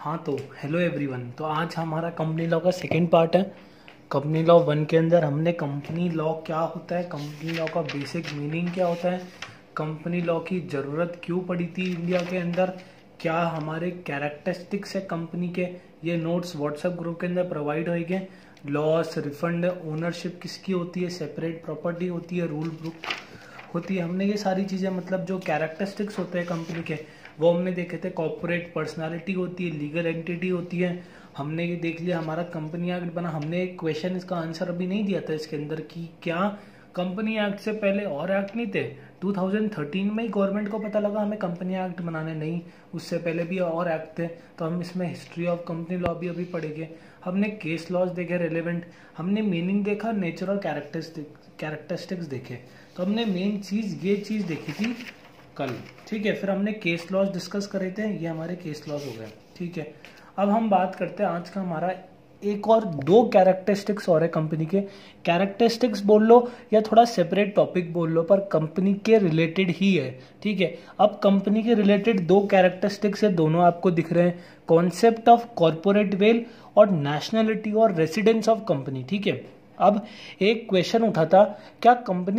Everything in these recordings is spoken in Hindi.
हाँ तो हेलो एवरीवन। तो आज हमारा कंपनी लॉ का सेकंड पार्ट है। कंपनी लॉ वन के अंदर हमने कंपनी लॉ क्या होता है, कंपनी लॉ का बेसिक मीनिंग क्या होता है, कंपनी लॉ की ज़रूरत क्यों पड़ी थी इंडिया के अंदर, क्या हमारे कैरेक्टरिस्टिक्स है कंपनी के, ये नोट्स व्हाट्सएप ग्रुप के अंदर प्रोवाइड होंगे। लॉस, रिफंड, ओनरशिप किसकी होती है, सेपरेट प्रॉपर्टी होती है, रूल बुक होती है। हमने ये सारी चीज़ें मतलब जो कैरेक्टरिस्टिक्स होते हैं कंपनी के वो हमने देखे थे। कॉर्पोरेट पर्सनालिटी होती है, लीगल एंटिटी होती है, हमने ये देख लिया। हमारा कंपनी एक्ट बना, हमने एक क्वेश्चन इसका आंसर अभी नहीं दिया था इसके अंदर कि क्या कंपनी एक्ट से पहले और एक्ट नहीं थे। 2013 में ही गवर्नमेंट को पता लगा हमें कंपनी एक्ट बनाने, नहीं उससे पहले भी और एक्ट थे। तो हम इसमें हिस्ट्री ऑफ कंपनी लॉ भी अभी पढ़ेंगे। हमने केस लॉज देखे रेलेवेंट, हमने मीनिंग देखा, नेचर और कैरेक्टरिस्टिक्स देखे। तो हमने मेन चीज़ ये चीज़ देखी थी कल, ठीक है। फिर हमने केस लॉज डिस्कस करे थे, ये हमारे केस लॉज हो गए, ठीक है। अब हम बात करते हैं आज का हमारा एक और दो कैरेक्टरिस्टिक्स और है कंपनी के। कैरेक्टरिस्टिक्स बोल लो या थोड़ा सेपरेट टॉपिक बोल लो, पर कंपनी के रिलेटेड ही है, ठीक है। अब कंपनी के रिलेटेड दो कैरेक्टरिस्टिक्स है, दोनों आपको दिख रहे हैं, कॉन्सेप्ट ऑफ कॉर्पोरेट वेल और नेशनलिटी और रेसिडेंस ऑफ कंपनी, ठीक है। अब एक क्वेश्चन उठा था, क्या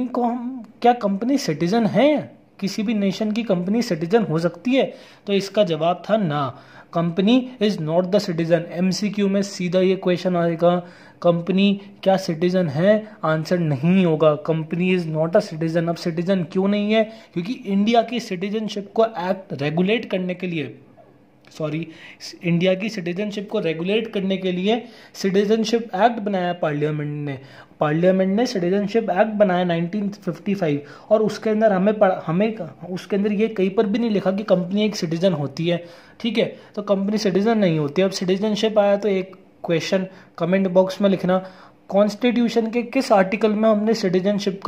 कंपनी सिटीजन है, किसी भी नेशन की कंपनी सिटीजन हो सकती है? तो इसका जवाब था ना, company is not the citizen. MCQ में सीधा ये क्वेश्चन आएगा, कंपनी क्या सिटीजन है? आंसर नहीं होगा, company is not a citizen. अब सिटीजन क्यों नहीं है? क्योंकि इंडिया की सिटीजनशिप को एक्ट रेगुलेट करने के लिए, इंडिया की सिटीजनशिप को रेगुलेट करने के लिए सिटीजनशिप एक्ट बनाया पार्लियामेंट ने सिटीजनशिप एक्ट बनाया 1955। और उसके अंदर हमें उसके अंदर ये कहीं पर भी नहीं लिखा कि कंपनी एक सिटीजन होती है, ठीक है। तो कंपनी सिटीजन नहीं होती। अब सिटीजनशिप आया तो एक क्वेश्चन कमेंट बॉक्स में लिखना, कॉन्स्टिट्यूशन के किस आर्टिकल में हमने सिटीजनशिप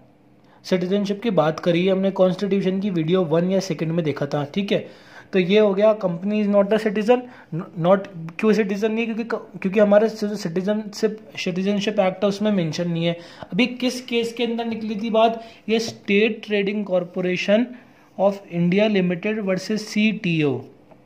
की बात करी है। हमने कॉन्स्टिट्यूशन की वीडियो 1 या 2 में देखा था, ठीक है। तो ये हो गया, company is not a citizen. Not क्यों सिटीजन नहीं है? क्योंकि हमारे सिटीजनशिप एक्ट है उसमें मेंशन नहीं है। अभी किस केस के अंदर निकली थी बात, ये state trading corporation of India limited versus CTO.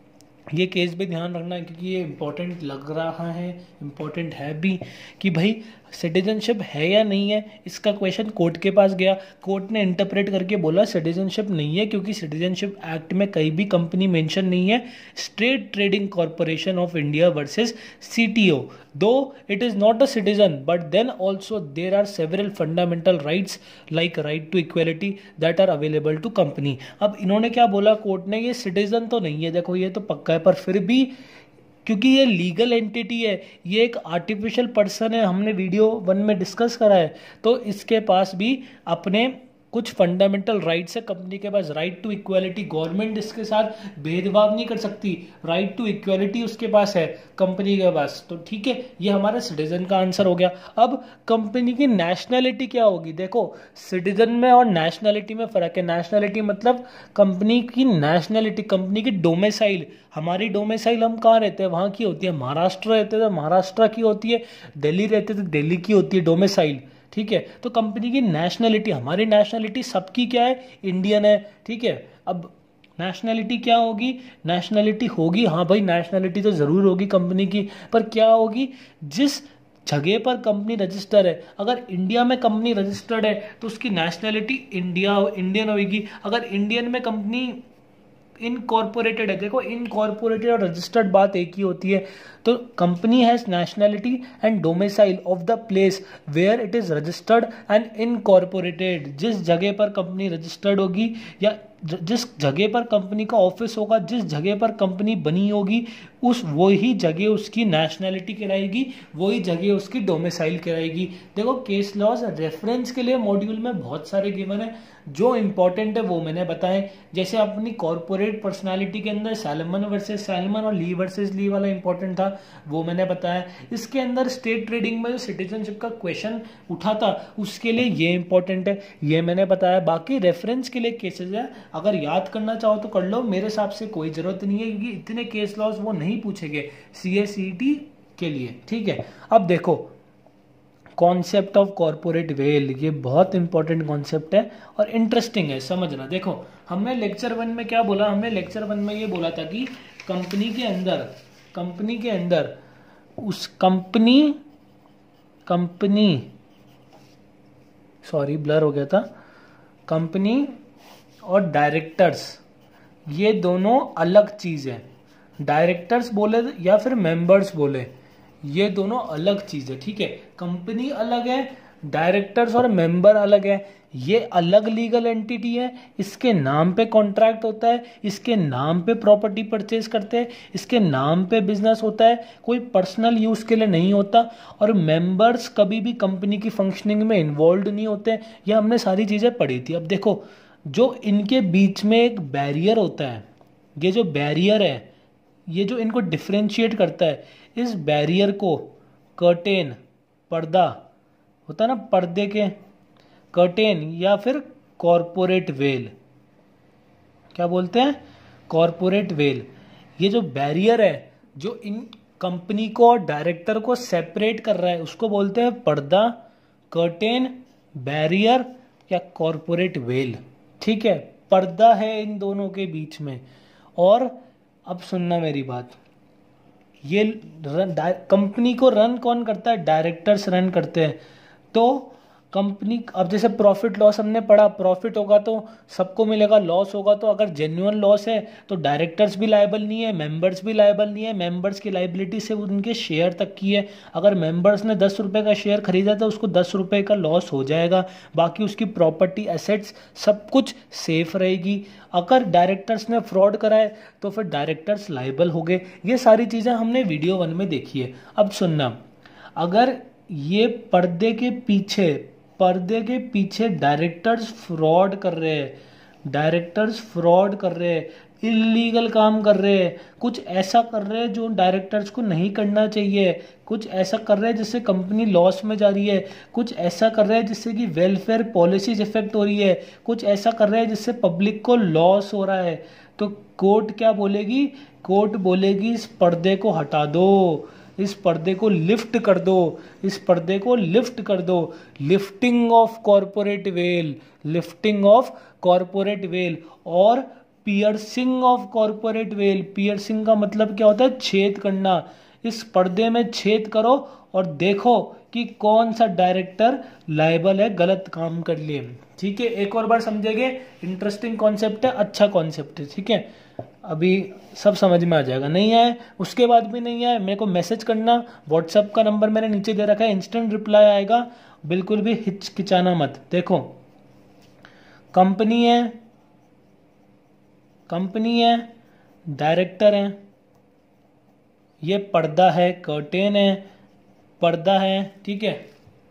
ये केस भी ध्यान रखना है क्योंकि ये इंपॉर्टेंट लग रहा है, इंपॉर्टेंट है भी कि भाई सिटीजनशिप है या नहीं है। इसका क्वेश्चन कोर्ट के पास गया, कोर्ट ने इंटरप्रेट करके बोला सिटीजनशिप नहीं है क्योंकि सिटीजनशिप एक्ट में कहीं भी कंपनी मेंशन नहीं है। State trading corporation of India versus CTO, though it is not a citizen but then also there are several fundamental rights like right to equality that are available to company. अब इन्होंने क्या बोला कोर्ट ने, ये सिटीजन तो नहीं है, देखो ये तो पक्का है, पर फिर भी क्योंकि ये लीगल एंटिटी है, ये एक आर्टिफिशियल पर्सन है, हमने वीडियो 1 में डिस्कस करा है, तो इसके पास भी अपने कुछ फंडामेंटल राइट्स है। कंपनी के पास राइट टू इक्वालिटी, गवर्नमेंट इसके साथ भेदभाव नहीं कर सकती, राइट टू इक्वालिटी उसके पास है कंपनी के पास, तो ठीक है, ये हमारा सिटीजन का आंसर हो गया। अब कंपनी की नेशनलिटी क्या होगी, देखो सिटीजन में और नेशनलिटी में फर्क है। नेशनलिटी मतलब कंपनी की नेशनलिटी, कंपनी की डोमिसाइल, हमारी डोमिसाइल हम कहाँ रहते हैं वहाँ की होती है, महाराष्ट्र रहते थे महाराष्ट्र की होती है, दिल्ली रहते थे दिल्ली की होती है डोमिसाइल, ठीक है। तो कंपनी की नेशनलिटी, हमारी नेशनलिटी सबकी क्या है, इंडियन है, ठीक है। अब नेशनलिटी क्या होगी, नेशनलिटी होगी, हाँ भाई नेशनलिटी तो जरूर होगी कंपनी की, पर क्या होगी, जिस जगह पर कंपनी रजिस्टर है, अगर इंडिया में कंपनी रजिस्टर्ड है तो उसकी नेशनलिटी इंडियन होगी। अगर इंडियन में कंपनी इनकॉर्पोरेटेड है, देखो इनकॉर्पोरेटेड और रजिस्टर्ड बात एक ही होती है। तो company has nationality and domicile of the place where it is registered and incorporated, जिस जगह पर कंपनी रजिस्टर्ड होगी या जिस जगह पर कंपनी का ऑफिस होगा, जिस जगह पर कंपनी बनी होगी, वही जगह उसकी नेशनलिटी कहलाएगी, वही जगह उसकी डोमिसाइल कहलाएगी। देखो केस लॉज रेफरेंस के लिए मॉड्यूल में बहुत सारे गिवन है, जो इंपॉर्टेंट है वो मैंने बताए। जैसे अपनी कॉर्पोरेट पर्सनालिटी के अंदर सैलमन वर्सेस सैलमन और ली वर्सेस ली वाला इंपॉर्टेंट था, वो मैंने बताया। इसके अंदर स्टेट ट्रेडिंग में जो सिटीजनशिप का क्वेश्चन उठा था उसके लिए ये इंपॉर्टेंट है, ये मैंने बताया। बाकी रेफरेंस के लिए केसेस है, अगर याद करना चाहो तो कर लो, मेरे हिसाब से कोई जरूरत नहीं है क्योंकि इतने केस लॉज वो नहीं पूछेंगे CACET के लिए, ठीक है। अब देखो कॉन्सेप्ट ऑफ कॉर्पोरेट वेल, ये बहुत इंपॉर्टेंट कॉन्सेप्ट है और इंटरेस्टिंग है, समझना। देखो हमने लेक्चर 1 में क्या बोला, हमने लेक्चर 1 में ये बोला था कि कंपनी के अंदर कंपनी के अंदर उस कंपनी सॉरी ब्लर हो गया था, कंपनी और डायरेक्टर्स ये दोनों अलग चीज है। डायरेक्टर्स बोले या फिर मेंबर्स बोले, ये दोनों अलग चीज है, ठीक है। कंपनी अलग है, डायरेक्टर्स और मेंबर अलग है, ये अलग लीगल एंटिटी है, इसके नाम पे कॉन्ट्रैक्ट होता है, इसके नाम पे प्रॉपर्टी परचेज करते हैं, इसके नाम पे बिजनेस होता है, कोई पर्सनल यूज के लिए नहीं होता। और मेंबर्स कभी भी कंपनी की फंक्शनिंग में इन्वॉल्व नहीं होते। ये हमने सारी चीजें पढ़ी थी। अब देखो, जो इनके बीच में एक बैरियर होता है, ये जो बैरियर है, ये जो इनको डिफ्रेंशिएट करता है, इस बैरियर को कर्टेन, पर्दा होता है ना, पर्दे के कर्टेन या फिर कॉरपोरेट वेल, क्या बोलते हैं, कॉरपोरेट वेल। ये जो बैरियर है जो इन कंपनी को और डायरेक्टर को सेपरेट कर रहा है, उसको बोलते हैं पर्दा, कर्टेन, बैरियर या कॉरपोरेट वेल, ठीक है। पर्दा है इन दोनों के बीच में। और अब सुनना मेरी बात, ये कंपनी को रन कौन करता है, डायरेक्टर्स रन करते हैं। तो कंपनी, अब जैसे प्रॉफिट लॉस हमने पढ़ा, प्रॉफिट होगा तो सबको मिलेगा, लॉस होगा तो अगर जेन्युइन लॉस है तो डायरेक्टर्स भी लायबल नहीं है, मेंबर्स भी लायबल नहीं है। मेंबर्स की लाइबिलिटी से उनके शेयर तक की है। अगर मेंबर्स ने 10 रुपये का शेयर खरीदा तो उसको 10 रुपये का लॉस हो जाएगा, बाकी उसकी प्रॉपर्टी, एसेट्स सब कुछ सेफ रहेगी। अगर डायरेक्टर्स ने फ्रॉड करा है तो फिर डायरेक्टर्स लायबल हो गए। ये सारी चीज़ें हमने वीडियो 1 में देखी है। अब सुनना, अगर ये पर्दे के पीछे डायरेक्टर्स फ्रॉड कर रहे हैं, इलीगल काम कर रहे हैं, कुछ ऐसा कर रहे हैं जो डायरेक्टर्स को नहीं करना चाहिए, कुछ ऐसा कर रहे हैं जिससे कंपनी लॉस में जा रही है, कुछ ऐसा कर रहे हैं जिससे कि वेलफेयर पॉलिसीज इफेक्ट हो रही है, कुछ ऐसा कर रहे हैं जिससे पब्लिक को लॉस हो रहा है, तो कोर्ट क्या बोलेगी, कोर्ट बोलेगी इस पर्दे को हटा दो, इस पर्दे को लिफ्ट कर दो, इस पर्दे को लिफ्ट कर दो। लिफ्टिंग ऑफ कॉरपोरेट वेल और piercing of corporate veil. Piercing का मतलब क्या होता है, छेद करना। इस पर्दे में छेद करो और देखो कि कौन सा डायरेक्टर लायबल है गलत काम कर लिए, ठीक है। एक और बार समझेंगे, इंटरेस्टिंग कॉन्सेप्ट है, अच्छा कॉन्सेप्ट है, ठीक है। अभी सब समझ में आ जाएगा, नहीं आए उसके बाद भी नहीं आए मेरे को मैसेज करना, व्हाट्सएप का नंबर मैंने नीचे दे रखा है, इंस्टेंट रिप्लाई आएगा, बिल्कुल भी हिचकिचाना मत। देखो, कंपनी है, डायरेक्टर है, ये पर्दा है, कर्टेन है, पर्दा है, ठीक है।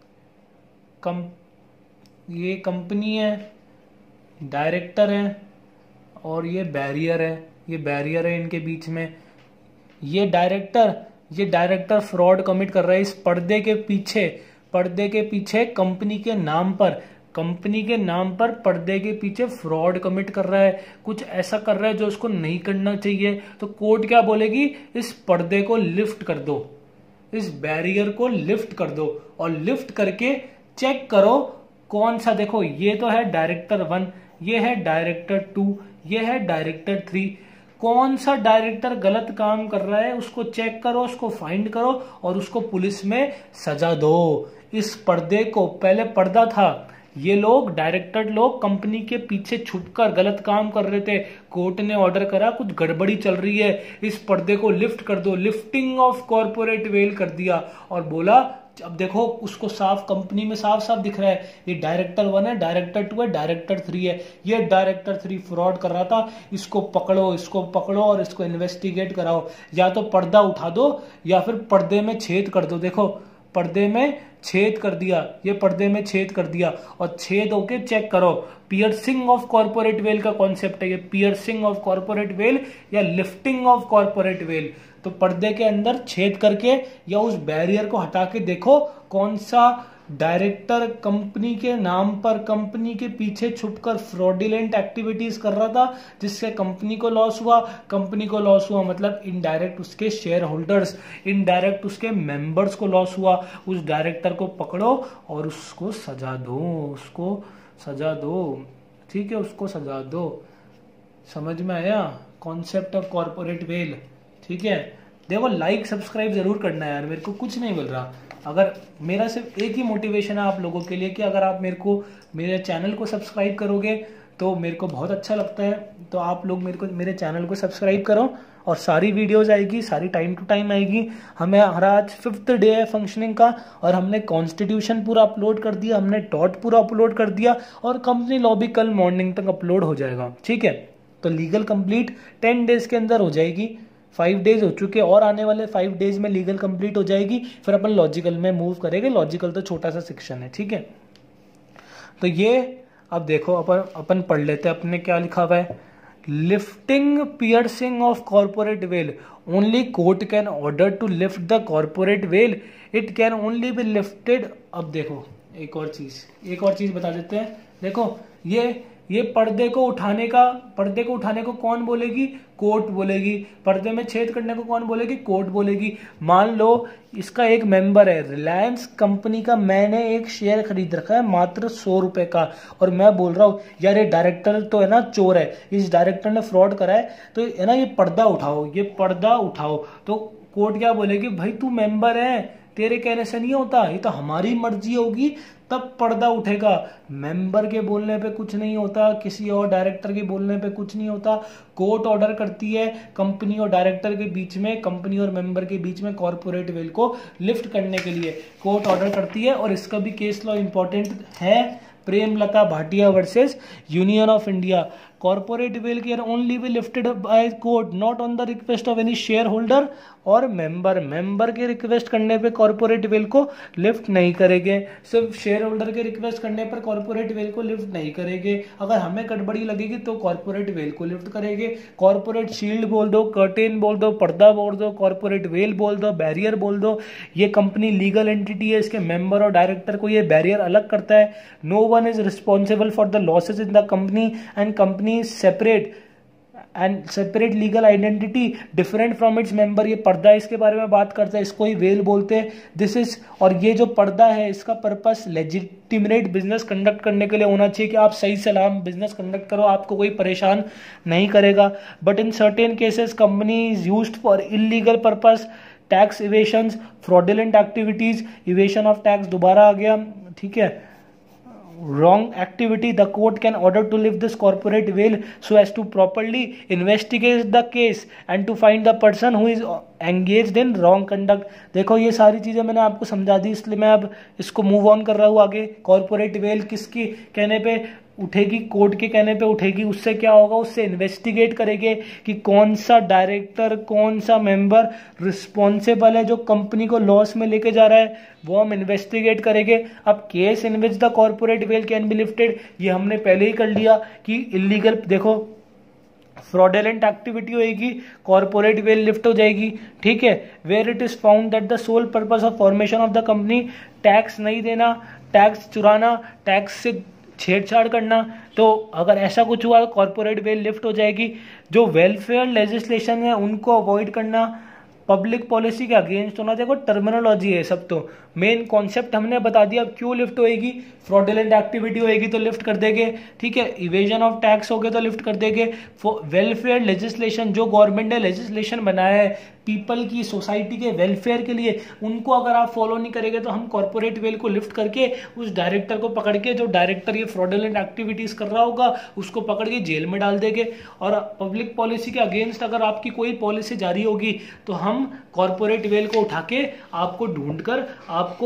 ये कंपनी है, डायरेक्टर है और ये बैरियर है इनके बीच में। ये डायरेक्टर फ्रॉड कमिट कर रहा है इस पर्दे के पीछे कंपनी के नाम पर पर्दे के पीछे फ्रॉड कमिट कर रहा है, कुछ ऐसा कर रहा है जो उसको नहीं करना चाहिए। तो कोर्ट क्या बोलेगी, इस पर्दे को लिफ्ट कर दो, इस बैरियर को लिफ्ट कर दो और लिफ्ट करके चेक करो कौन सा, देखो ये तो है डायरेक्टर 1, ये है डायरेक्टर 2, ये है डायरेक्टर 3, कौन सा डायरेक्टर गलत काम कर रहा है उसको चेक करो, उसको फाइंड करो और उसको पुलिस में सजा दो। इस पर्दे को, पहले पर्दा था, ये लोग डायरेक्टर लोग कंपनी के पीछे छुपकर गलत काम कर रहे थे, कोर्ट ने ऑर्डर करा कुछ गड़बड़ी चल रही है, इस पर्दे को लिफ्ट कर दो, लिफ्टिंग ऑफ कॉर्पोरेट वेल कर दिया और बोला अब देखो उसको साफ, कंपनी में साफ साफ दिख रहा है ये डायरेक्टर 1 है, डायरेक्टर 2 है, डायरेक्टर 3 है, ये डायरेक्टर 3 फ्रॉड कर रहा था, इसको पकड़ो और इसको इन्वेस्टिगेट कराओ, या तो पर्दा उठा दो या फिर पर्दे में छेद कर दो। देखो पर्दे में छेद कर दिया, ये पर्दे में छेद कर दिया और छेद होके चेक करो। पियर्सिंग ऑफ कॉर्पोरेट वेल का कॉन्सेप्ट है ये, पियर्सिंग ऑफ कॉर्पोरेट वेल या लिफ्टिंग ऑफ कॉर्पोरेट वेल। तो पर्दे के अंदर छेद करके या उस बैरियर को हटा के देखो कौन सा डायरेक्टर कंपनी के नाम पर कंपनी के पीछे छुपकर फ्रॉडुलेंट एक्टिविटीज कर रहा था जिससे कंपनी को लॉस हुआ मतलब इनडायरेक्ट उसके शेयर होल्डर्स, इनडायरेक्ट उसके मेंबर्स को लॉस हुआ। उस डायरेक्टर को पकड़ो और उसको सजा दो, ठीक है, उसको सजा दो। समझ में आया कॉन्सेप्ट ऑफ कॉर्पोरेट वेल, ठीक है। देखो लाइक सब्सक्राइब जरूर करना है यार, मेरे को कुछ नहीं मिल रहा। अगर मेरा सिर्फ एक ही मोटिवेशन है आप लोगों के लिए कि अगर आप मेरे चैनल को सब्सक्राइब करोगे तो मेरे को बहुत अच्छा लगता है। तो आप लोग मेरे चैनल को सब्सक्राइब करो और सारी वीडियोस आएगी, सारी टाइम टू टाइम आएगी। हमारा आज 5th डे है फंक्शनिंग का और हमने कॉन्स्टिट्यूशन पूरा अपलोड कर दिया, हमने डॉट पूरा अपलोड कर दिया और कंपनी लॉ भी कल मॉर्निंग तक अपलोड हो जाएगा। ठीक है, तो लीगल कंप्लीट 10 डेज के अंदर हो जाएगी। 5 डेज हो चुके और आने वाले 5 डेज में लीगल कंप्लीट हो जाएगी। फिर अपन लॉजिकल में मूव करेंगे। लॉजिकल तो छोटा सा सेक्शन है। ठीक है, तो ये अब देखो अपन पढ़ लेते हैं अपने क्या लिखा हुआ है। Lifting piercing of corporate veil, only court can order to lift the corporate veil, it can only be lifted. अब देखो एक और चीज बता देते हैं। देखो ये पर्दे को उठाने को कौन बोलेगी? कोर्ट बोलेगी। पर्दे में छेद करने को कौन बोलेगी? कोर्ट बोलेगी। मान लो इसका एक मेंबर है, रिलायंस कंपनी का मैंने एक शेयर खरीद रखा है मात्र 100 रुपए का, और मैं बोल रहा हूं यार ये डायरेक्टर तो है ना चोर है, इस डायरेक्टर ने फ्रॉड करा है, तो है ना ये पर्दा उठाओ। तो कोर्ट क्या बोलेगी? भाई तू मेंबर है, तेरे कहने से नहीं होता, ये तो हमारी मर्जी होगी तब पर्दा उठेगा। मेंबर के बोलने पे कुछ नहीं होता, किसी और डायरेक्टर के बोलने पे कुछ नहीं होता। कोर्ट ऑर्डर करती है कंपनी और डायरेक्टर के बीच में, कंपनी और मेंबर के बीच में कॉर्पोरेट वेल को लिफ्ट करने के लिए कोर्ट ऑर्डर करती है। और इसका भी केस लॉ इंपॉर्टेंट है, Premlata Bhatia versus union of India. Corporate veil can only be lifted by court not on the request of any share holder और मेंबर के रिक्वेस्ट करने पे कॉर्पोरेट वेल को लिफ्ट नहीं करेंगे। सिर्फ शेयर होल्डर के रिक्वेस्ट करने पर कॉर्पोरेट वेल को लिफ्ट नहीं करेंगे। अगर हमें गड़बड़ी लगेगी तो कॉर्पोरेट वेल को लिफ्ट करेंगे। कॉर्पोरेट शील्ड बोल दो, कर्टेन बोल दो, पर्दा बोल दो, कॉर्पोरेट वेल बोल दो, बैरियर बोल दो। ये कंपनी लीगल एंटिटी है, इसके मेंबर और डायरेक्टर को ये बैरियर अलग करता है। No one is responsible for the losses in the company and company separate legal identity different from its member. ये पर्दा इसके बारे में बात करता है, इसको ही वेल बोलते हैं। दिस इज, और ये जो पर्दा है इसका पर्पस लेजिटिमेट बिजनेस कंडक्ट करने के लिए होना चाहिए कि आप सही सलाम बिजनेस कंडक्ट करो, आपको कोई परेशान नहीं करेगा। But in certain cases company is used for illegal purpose, tax evasions, fraudulent activities, evasion of tax दोबारा आ गया। ठीक है, wrong activity, the court can order to lift this corporate veil so as to properly investigate the case and to find the person who is engaged in wrong conduct। देखो ये सारी चीजें मैंने आपको समझा दी, इसलिए मैं अब इसको मूव ऑन कर रहा हूँ आगे। कॉर्पोरेट वेल किसकी कहने पे उठेगी? कोर्ट के कहने पे उठेगी। उससे क्या होगा? उससे इन्वेस्टिगेट करेंगे कि कौन सा डायरेक्टर, कौन सा मेंबर रिस्पॉन्सिबल है जो कंपनी को लॉस में लेके जा रहा है, वो हम इन्वेस्टिगेट करेंगे। अब case in which the corporate veil can be lifted, ये हमने पहले ही कर लिया कि इलीगल, देखो फ्रॉडुलेंट एक्टिविटी होगी, कॉर्पोरेट वेल लिफ्ट हो जाएगी। ठीक है, where it is found that the sole purpose of formation of the company, tax नहीं देना, टैक्स चुराना, टैक्स से छेड़छाड़ करना, तो अगर ऐसा कुछ हुआ कॉर्पोरेट वेल लिफ्ट हो जाएगी। जो वेलफेयर लेजिस्लेशन है उनको अवॉइड करना, पब्लिक पॉलिसी के अगेंस्ट होना। देखो टर्मिनोलॉजी है सब, तो मेन कॉन्सेप्ट हमने बता दिया। क्यों लिफ्ट होएगी? फ्रॉडुलेंट एक्टिविटी होएगी तो लिफ्ट कर देंगे। ठीक है, इवेजन ऑफ टैक्स हो गए तो लिफ्ट कर देंगे। वेलफेयर लेजिस्लेशन, जो गवर्नमेंट ने लेजिस्लेशन बनाया है पीपल की, सोसाइटी के वेलफेयर के लिए, उनको अगर आप फॉलो नहीं करेंगे तो हम कॉर्पोरेट वेल को लिफ्ट करके उस डायरेक्टर को पकड़ के, जो डायरेक्टर ये फ्रॉडुलेंट एक्टिविटीज कर रहा होगा उसको पकड़ के जेल में डाल देंगे। और पब्लिक पॉलिसी के अगेंस्ट अगर आपकी कोई पॉलिसी जारी होगी तो हम कॉर्पोरेट वेल को उठा के आपको ढूंढ कर आपको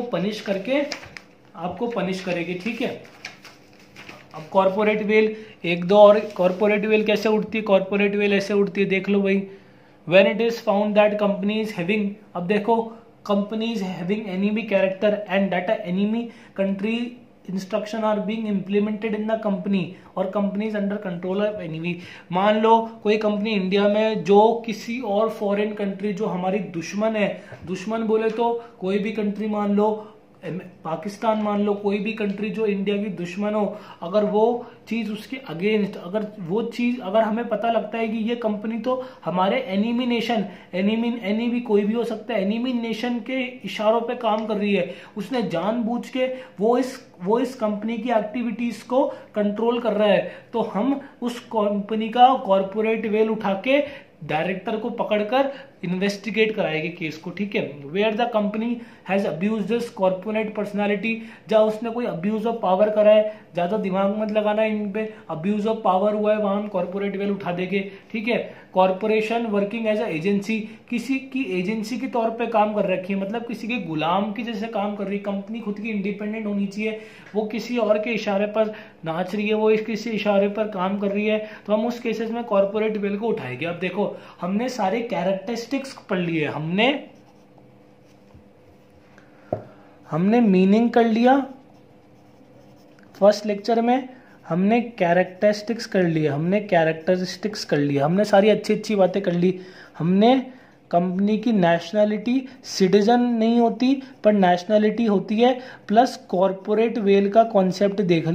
पनिश करेंगे। ठीक है, अब कॉर्पोरेट वेल एक दो और कॉर्पोरेट वेल कैसे उठती है? कॉर्पोरेट वेल ऐसे उठती है, देख लो भाई। When it is found that company is having, अब देखो companies having enemy character and that enemy country instruction are being implemented in the company और company is under control of enemy। मान लो कोई कंपनी इंडिया में जो किसी और फॉरेन कंट्री जो हमारी दुश्मन है, दुश्मन बोले तो कोई भी कंट्री, मान लो पाकिस्तान, मान लो कोई भी कंट्री जो इंडिया की दुश्मन हो, अगर वो चीज उसके अगेंस्ट, अगर वो चीज अगर हमें पता लगता है कि ये कंपनी तो हमारे एनिमी नेशन, एनिमी कोई भी हो सकता है, एनिमी नेशन के इशारों पे काम कर रही है, उसने जानबूझ के वो इस कंपनी की एक्टिविटीज को कंट्रोल कर रहा है, तो हम उस कंपनी का कॉर्पोरेट वेल उठा के डायरेक्टर को पकड़कर इन्वेस्टिगेट कराएगी केस को, ठीक है। Where the company has abused this corporate personality, जहाँ उसने कोई अब्यूज ऑफ पावर करा है, ज्यादा दिमाग मत लगाना इन पे, अब्यूज ऑफ पावर हुआ है वहां हम कॉर्पोरेट वेल उठा देंगे, ठीक है। Corporation working as a agency, किसी की एजेंसी के तौर पे काम कर रखी है, मतलब किसी के गुलाम की जैसे काम कर रही है। कंपनी खुद की इंडिपेंडेंट होनी चाहिए, वो किसी और के इशारे पर नाच रही है, वो किसी इशारे पर काम कर रही है, तो हम उस केसेस में कॉर्पोरेट वेल को उठाएंगे। अब देखो हमने सारे कैरेक्टरिस्टिक्स पढ़ लिए, हमने मीनिंग कर लिया फर्स्ट लेक्चर में, हमने कैरेक्टरिस्टिक्स कर लिया, हमने सारी अच्छी अच्छी बातें कर ली। हमने कंपनी की नेशनैलिटी सिटीजन नहीं होती पर नेशनैलिटी होती है, प्लस कॉरपोरेट वेल का कॉन्सेप्ट देख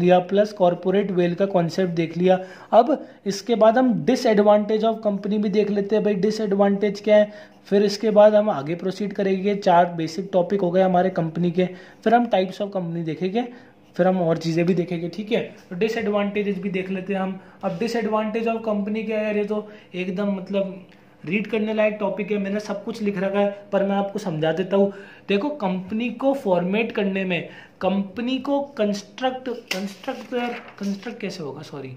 लिया, अब इसके बाद हम डिसएडवांटेज ऑफ कंपनी भी देख लेते हैं, भाई डिसएडवांटेज क्या है। फिर इसके बाद हम आगे प्रोसीड करेंगे, 4 बेसिक टॉपिक हो गए हमारे कंपनी के, फिर हम टाइप्स ऑफ कंपनी देखेंगे, फिर हम और चीजें भी देखेंगे, ठीक है। तो डिसएडवांटेजेस भी देख लेते हैं हम। अब डिसएडवांटेज ऑफ कंपनी क्या है, ये तो एकदम मतलब रीड करने लायक टॉपिक है, मैंने सब कुछ लिख रखा है, पर मैं आपको समझा देता हूँ। देखो कंपनी को फॉर्मेट करने में, कंपनी को कंस्ट्रक्ट कैसे होगा, सॉरी,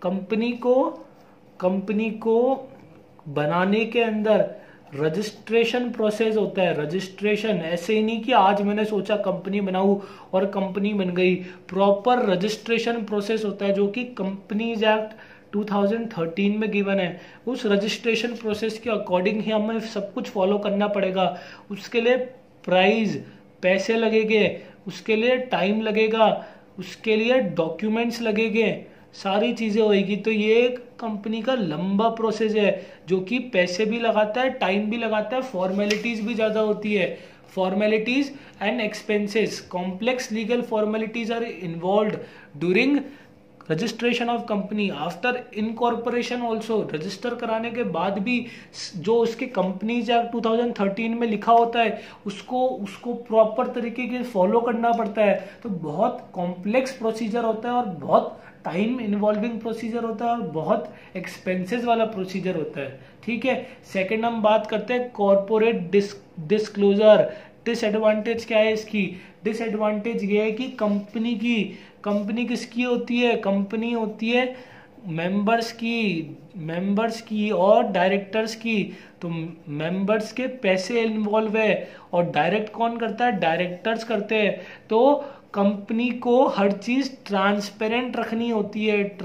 कंपनी को बनाने के अंदर रजिस्ट्रेशन प्रोसेस होता है। रजिस्ट्रेशन ऐसे ही नहीं कि आज मैंने सोचा कंपनी बनाऊं और कंपनी बन गई, प्रॉपर रजिस्ट्रेशन प्रोसेस होता है जो कि कंपनीज एक्ट 2013 में गिवन है। उस रजिस्ट्रेशन प्रोसेस के अकॉर्डिंग ही हमें सब कुछ फॉलो करना पड़ेगा। उसके लिए पैसे लगेंगे, उसके लिए टाइम लगेगा, उसके लिए डॉक्यूमेंट्स लगेंगे, सारी चीजें होगी। तो ये एक कंपनी का लंबा प्रोसेस है जो कि पैसे भी लगाता है, टाइम भी लगाता है, फॉर्मेलिटीज भी ज्यादा होती है। Formalities and expenses, complex legal formalities are involved during registration of company, after incorporation also. Register कराने के बाद भी जो उसके कंपनीज एक्ट 2013 में लिखा होता है उसको प्रॉपर तरीके से फॉलो करना पड़ता है। तो बहुत कॉम्प्लेक्स प्रोसीजर होता है और बहुत टाइम इन्वॉल्विंग प्रोसीजर होता है और बहुत एक्सपेंसेस वाला प्रोसीजर होता है, ठीक है। सेकंड हम बात करते हैं कॉर्पोरेट डिस्क्लोजर। डिसएडवांटेज क्या है इसकी? डिसएडवांटेज ये है कि कंपनी किसकी होती है? कंपनी होती है मेंबर्स की और डायरेक्टर्स की। तो मेंबर्स के पैसे इन्वॉल्व है और डायरेक्ट कौन करता है? डायरेक्टर्स करते हैं। तो कंपनी को हर चीज ट्रांसपेरेंट रखनी होती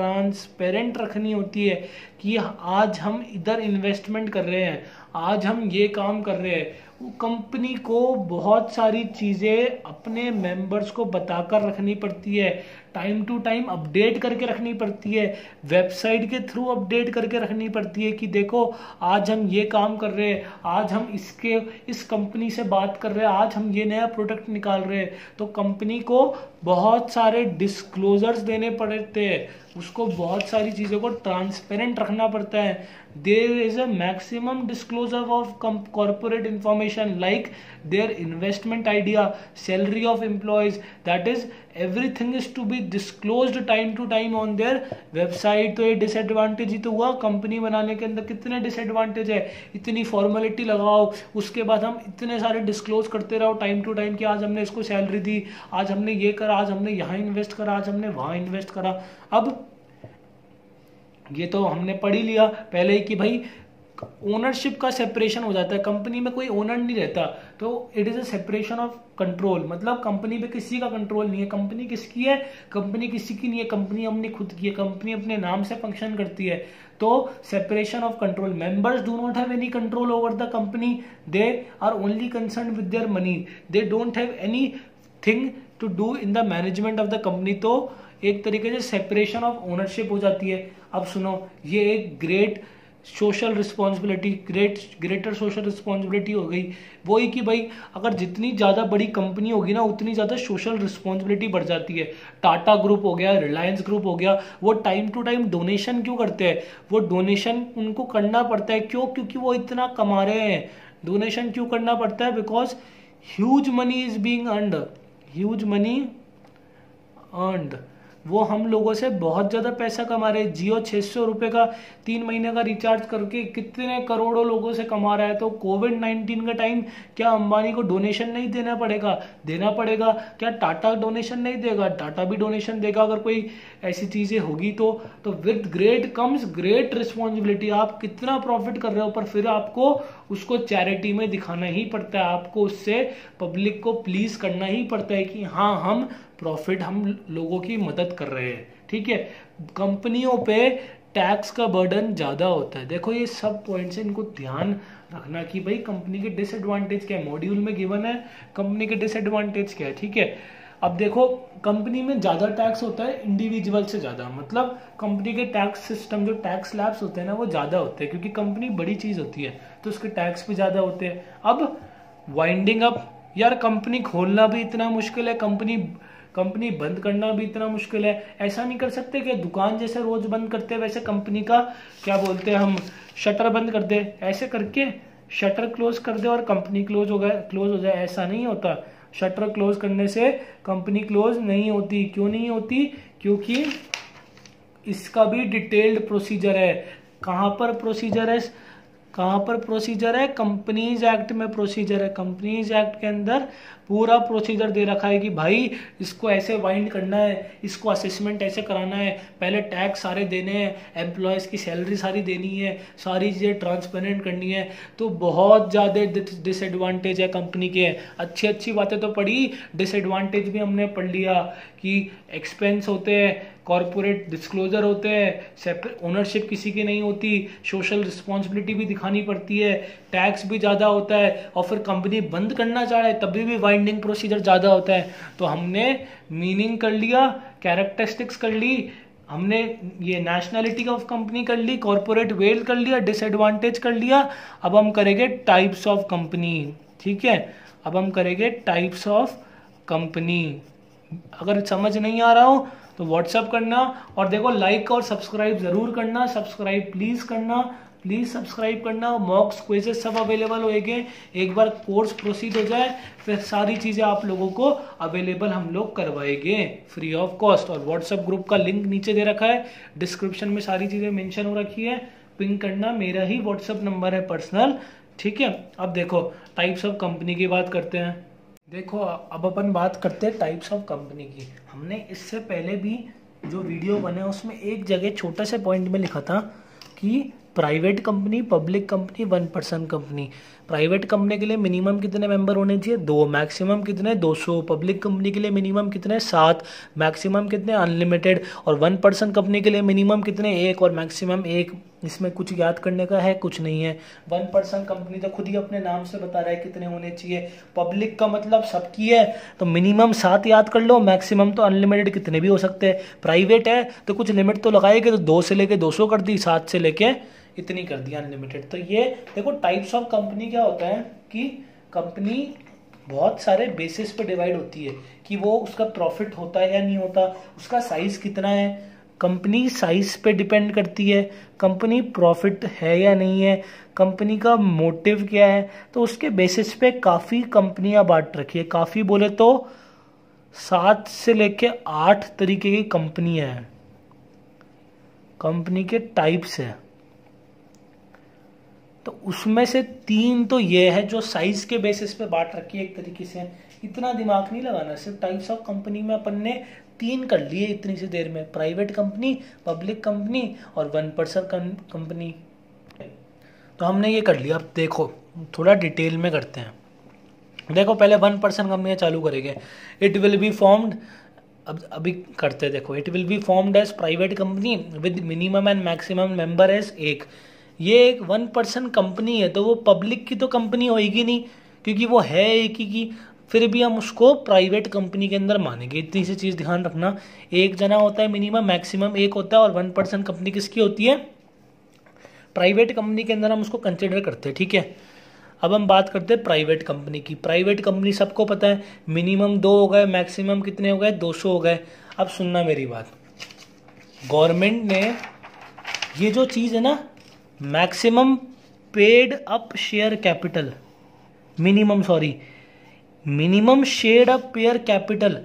है कि आज हम इधर इन्वेस्टमेंट कर रहे हैं, आज हम ये काम कर रहे हैं। कंपनी को बहुत सारी चीजें अपने मेंबर्स को बताकर रखनी पड़ती है, टाइम टू टाइम अपडेट करके रखनी पड़ती है, वेबसाइट के थ्रू अपडेट करके रखनी पड़ती है कि देखो आज हम ये काम कर रहे हैं, आज हम इस कंपनी से बात कर रहे हैं, आज हम ये नया प्रोडक्ट निकाल रहे हैं। तो कंपनी को बहुत सारे डिस्क्लोजर्स देने पड़ते हैं, उसको बहुत सारी चीजों को ट्रांसपेरेंट रखना पड़ता है। There is a maximum disclosure of corporate information like their investment idea, salary of employees, that is everything is to be disclosed time to time on their website। तो ये डिसएडवांटेज ही तो हुआ कंपनी बनाने के अंदर। कितने डिसएडवांटेज है? इतनी फॉर्मेलिटी लगाओ, उसके बाद हम इतने सारे डिस्क्लोज करते रहो टाइम टू टाइम कि आज हमने इसको सैलरी दी, आज हमने ये करा, आज हमने यहाँ इन्वेस्ट करा, आज हमने वहाँ इन्वेस्ट करा। अब ये तो हमने पढ़ ही लिया पहले ही कि भाई ओनरशिप का सेपरेशन हो जाता है, कंपनी में कोई ओनर नहीं रहता, तो it is a separation of control. मतलब कंपनी पे किसी का कंट्रोल नहीं है। कंपनी किसकी है? कंपनी किसी की नहीं है, कंपनी अपनी खुद की है, कंपनी अपने नाम से फंक्शन करती है। तो separation of control, members do not have any control over the company, they are only concern with their money, they don't have anything to do in the management of the company. तो एक तरीके से सेपरेशन ऑफ ओनरशिप हो जाती है। अब सुनो, ये एक ग्रेटर सोशल रिस्पॉन्सिबिलिटी हो गई। वही कि भाई अगर जितनी ज्यादा बड़ी कंपनी होगी ना उतनी ज्यादा सोशल रिस्पॉन्सिबिलिटी बढ़ जाती है। टाटा ग्रुप हो गया, रिलायंस ग्रुप हो गया, वो टाइम टू टाइम डोनेशन क्यों करते हैं? वो डोनेशन उनको करना पड़ता है, क्यों? क्योंकि वो इतना कमा रहे हैं। डोनेशन क्यों करना पड़ता है? Because huge money is being earned, वो हम लोगों से बहुत ज़्यादा पैसा कमा रहे हैं। जियो 600 रुपये का 3 महीने का रिचार्ज करके कितने करोड़ों लोगों से कमा रहा है। तो कोविड-19 का टाइम क्या अंबानी को डोनेशन नहीं देना पड़ेगा? देना पड़ेगा। क्या टाटा डोनेशन नहीं देगा? टाटा भी डोनेशन देगा अगर कोई ऐसी चीज़ें होगी तो with great comes great responsibility. आप कितना प्रॉफिट कर रहे हो पर फिर आपको उसको चैरिटी में दिखाना ही पड़ता है, आपको उससे पब्लिक को प्लीज करना ही पड़ता है कि हाँ हम प्रॉफिट, हम लोगों की मदद कर रहे हैं। ठीक है, कंपनियों पे टैक्स का बर्डन ज्यादा होता है। देखो ये सब पॉइंट्स है, इनको ध्यान रखना कि भाई कंपनी के डिसएडवांटेज क्या है। मॉड्यूल में गिवन है कंपनी के डिसएडवांटेज क्या है। ठीक है, अब देखो कंपनी में ज्यादा टैक्स होता है इंडिविजुअल से ज्यादा, मतलब कंपनी के टैक्स सिस्टम जो टैक्स स्लैब्स होते हैं ना वो ज्यादा होते हैं, क्योंकि कंपनी बड़ी चीज होती है तो उसके टैक्स भी ज्यादा होते हैं। अब वाइंडिंग अप, यार कंपनी खोलना भी इतना मुश्किल है, कंपनी बंद करना भी इतना मुश्किल है। ऐसा नहीं कर सकते कि दुकान जैसे रोज बंद करते हैं वैसे कंपनी का क्या बोलते हैं हम शटर बंद कर दे, ऐसे करके शटर क्लोज कर दे और कंपनी क्लोज हो जाए। ऐसा नहीं होता। शटर क्लोज करने से कंपनी क्लोज नहीं होती। क्यों नहीं होती? क्योंकि इसका भी डिटेल्ड प्रोसीजर है। कहां पर प्रोसीजर है? कंपनीज एक्ट में प्रोसीजर है। कंपनीज एक्ट के अंदर पूरा प्रोसीजर दे रखा है कि भाई इसको ऐसे वाइंड करना है, इसको असेसमेंट ऐसे कराना है, पहले टैक्स सारे देने हैं, एम्प्लॉयज की सैलरी सारी देनी है, सारी चीजें ट्रांसपेरेंट करनी है। तो बहुत ज्यादा डिसएडवांटेज है कंपनी के। अच्छी बातें तो पढ़ी, डिसएडवांटेज भी हमने पढ़ लिया कि एक्सपेंस होते हैं, कॉर्पोरेट डिस्क्लोजर होते हैं, सेपरेट ओनरशिप किसी की नहीं होती, सोशल रिस्पॉन्सिबिलिटी भी दिखानी पड़ती है, टैक्स भी ज़्यादा होता है, और फिर कंपनी बंद करना चाह रहे तभी भी वाइंडिंग प्रोसीजर ज़्यादा होता है। तो हमने मीनिंग कर लिया, कैरेक्टरिस्टिक्स कर ली, हमने ये नेशनैलिटी ऑफ कंपनी कर ली, कॉर्पोरेट वेल कर लिया, डिसएडवांटेज कर लिया। अब हम करेंगे टाइप्स ऑफ कंपनी। ठीक है, अब हम करेंगे टाइप्स ऑफ कंपनी। अगर समझ नहीं आ रहा हो तो व्हाट्सअप करना, और देखो लाइक और सब्सक्राइब जरूर करना। सब्सक्राइब प्लीज सब्सक्राइब करना। मॉक्स क्विजेस सब अवेलेबल होएंगे। एक बार कोर्स प्रोसीड हो जाए फिर सारी चीजें आप लोगों को अवेलेबल हम लोग करवाएंगे फ्री ऑफ कॉस्ट। और व्हाट्सएप ग्रुप का लिंक नीचे दे रखा है, डिस्क्रिप्शन में सारी चीजें मेंशन हो रखी है, पिंग करना। मेरा ही व्हाट्सएप नंबर है पर्सनल। ठीक है, अब देखो टाइप्स ऑफ कंपनी की बात करते हैं। देखो अब अपन बात करते हैं टाइप्स ऑफ कंपनी की। हमने इससे पहले भी जो वीडियो बने उसमें एक जगह छोटा से पॉइंट में लिखा था कि private company, public company, 1% company. Private company के लिए मिनिमम कितने मेंबर होने चाहिए? 2। मैक्सिमम कितने? 200। पब्लिक कंपनी के लिए मिनिमम कितने? 7। मैक्सिमम कितने? अनलिमिटेड। और 1% कंपनी के लिए मिनिमम कितने? 1 और मैक्सिमम 1। इसमें कुछ याद करने का है? कुछ नहीं है। 1% कंपनी तो खुद ही अपने नाम से बता रहा है कितने होने चाहिए। पब्लिक का मतलब सबकी है तो मिनिमम 7 याद कर लो, मैक्सिमम तो अनलिमिटेड कितने भी हो सकते हैं। प्राइवेट है तो कुछ लिमिट तो लगाएगी, तो 2 से लेके 200 कर दी, 7 से लेके इतनी कर दिया अनलिमिटेड। तो ये देखो टाइप्स ऑफ कंपनी क्या होता है कि कंपनी बहुत सारे बेसिस पे डिवाइड होती है कि वो उसका प्रॉफिट होता है या नहीं होता, उसका साइज कितना है। कंपनी साइज पे डिपेंड करती है, कंपनी प्रॉफिट है या नहीं है, कंपनी का मोटिव क्या है। तो उसके बेसिस पे काफ़ी कंपनियां बांट रखी है। काफ़ी बोले तो 7 से लेके 8 तरीके की कंपनियां हैं, कंपनी के टाइप्स है। तो उसमें से 3 तो ये है जो साइज के बेसिस पे बांट रखी है एक तरीके से। इतना दिमाग नहीं लगाना, सिर्फ टाइप्स ऑफ कंपनी में अपन ने 3 कर लिए इतनी सी देर में, प्राइवेट कंपनी, पब्लिक कंपनी और 1% कंपनी। तो हमने ये कर लिया। अब देखो थोड़ा डिटेल में करते हैं। देखो पहले 1% कंपनियां चालू करेंगे। इट विल बी फॉर्म्ड, अब अभी करते हैं। देखो it will be formed as private company with minimum and maximum member as 1। ये एक 1% कंपनी है तो वो पब्लिक की तो कंपनी होगी नहीं, क्योंकि वो है एक ही की, फिर भी हम उसको प्राइवेट कंपनी के अंदर मानेंगे। इतनी सी चीज़ ध्यान रखना। 1 जना होता है मिनिमम, मैक्सिमम 1 होता है, और 1% कंपनी किसकी होती है? प्राइवेट कंपनी के अंदर हम उसको कंसिडर करते हैं। ठीक है, अब हम बात करते हैं प्राइवेट कंपनी की। प्राइवेट कंपनी सबको पता है मिनिमम 2 हो गए, मैक्सिमम कितने हो गए? 200 हो गए। अब सुनना मेरी बात, गवर्नमेंट ने ये जो चीज़ है ना, maximum paid up share capital, minimum share up payer capital,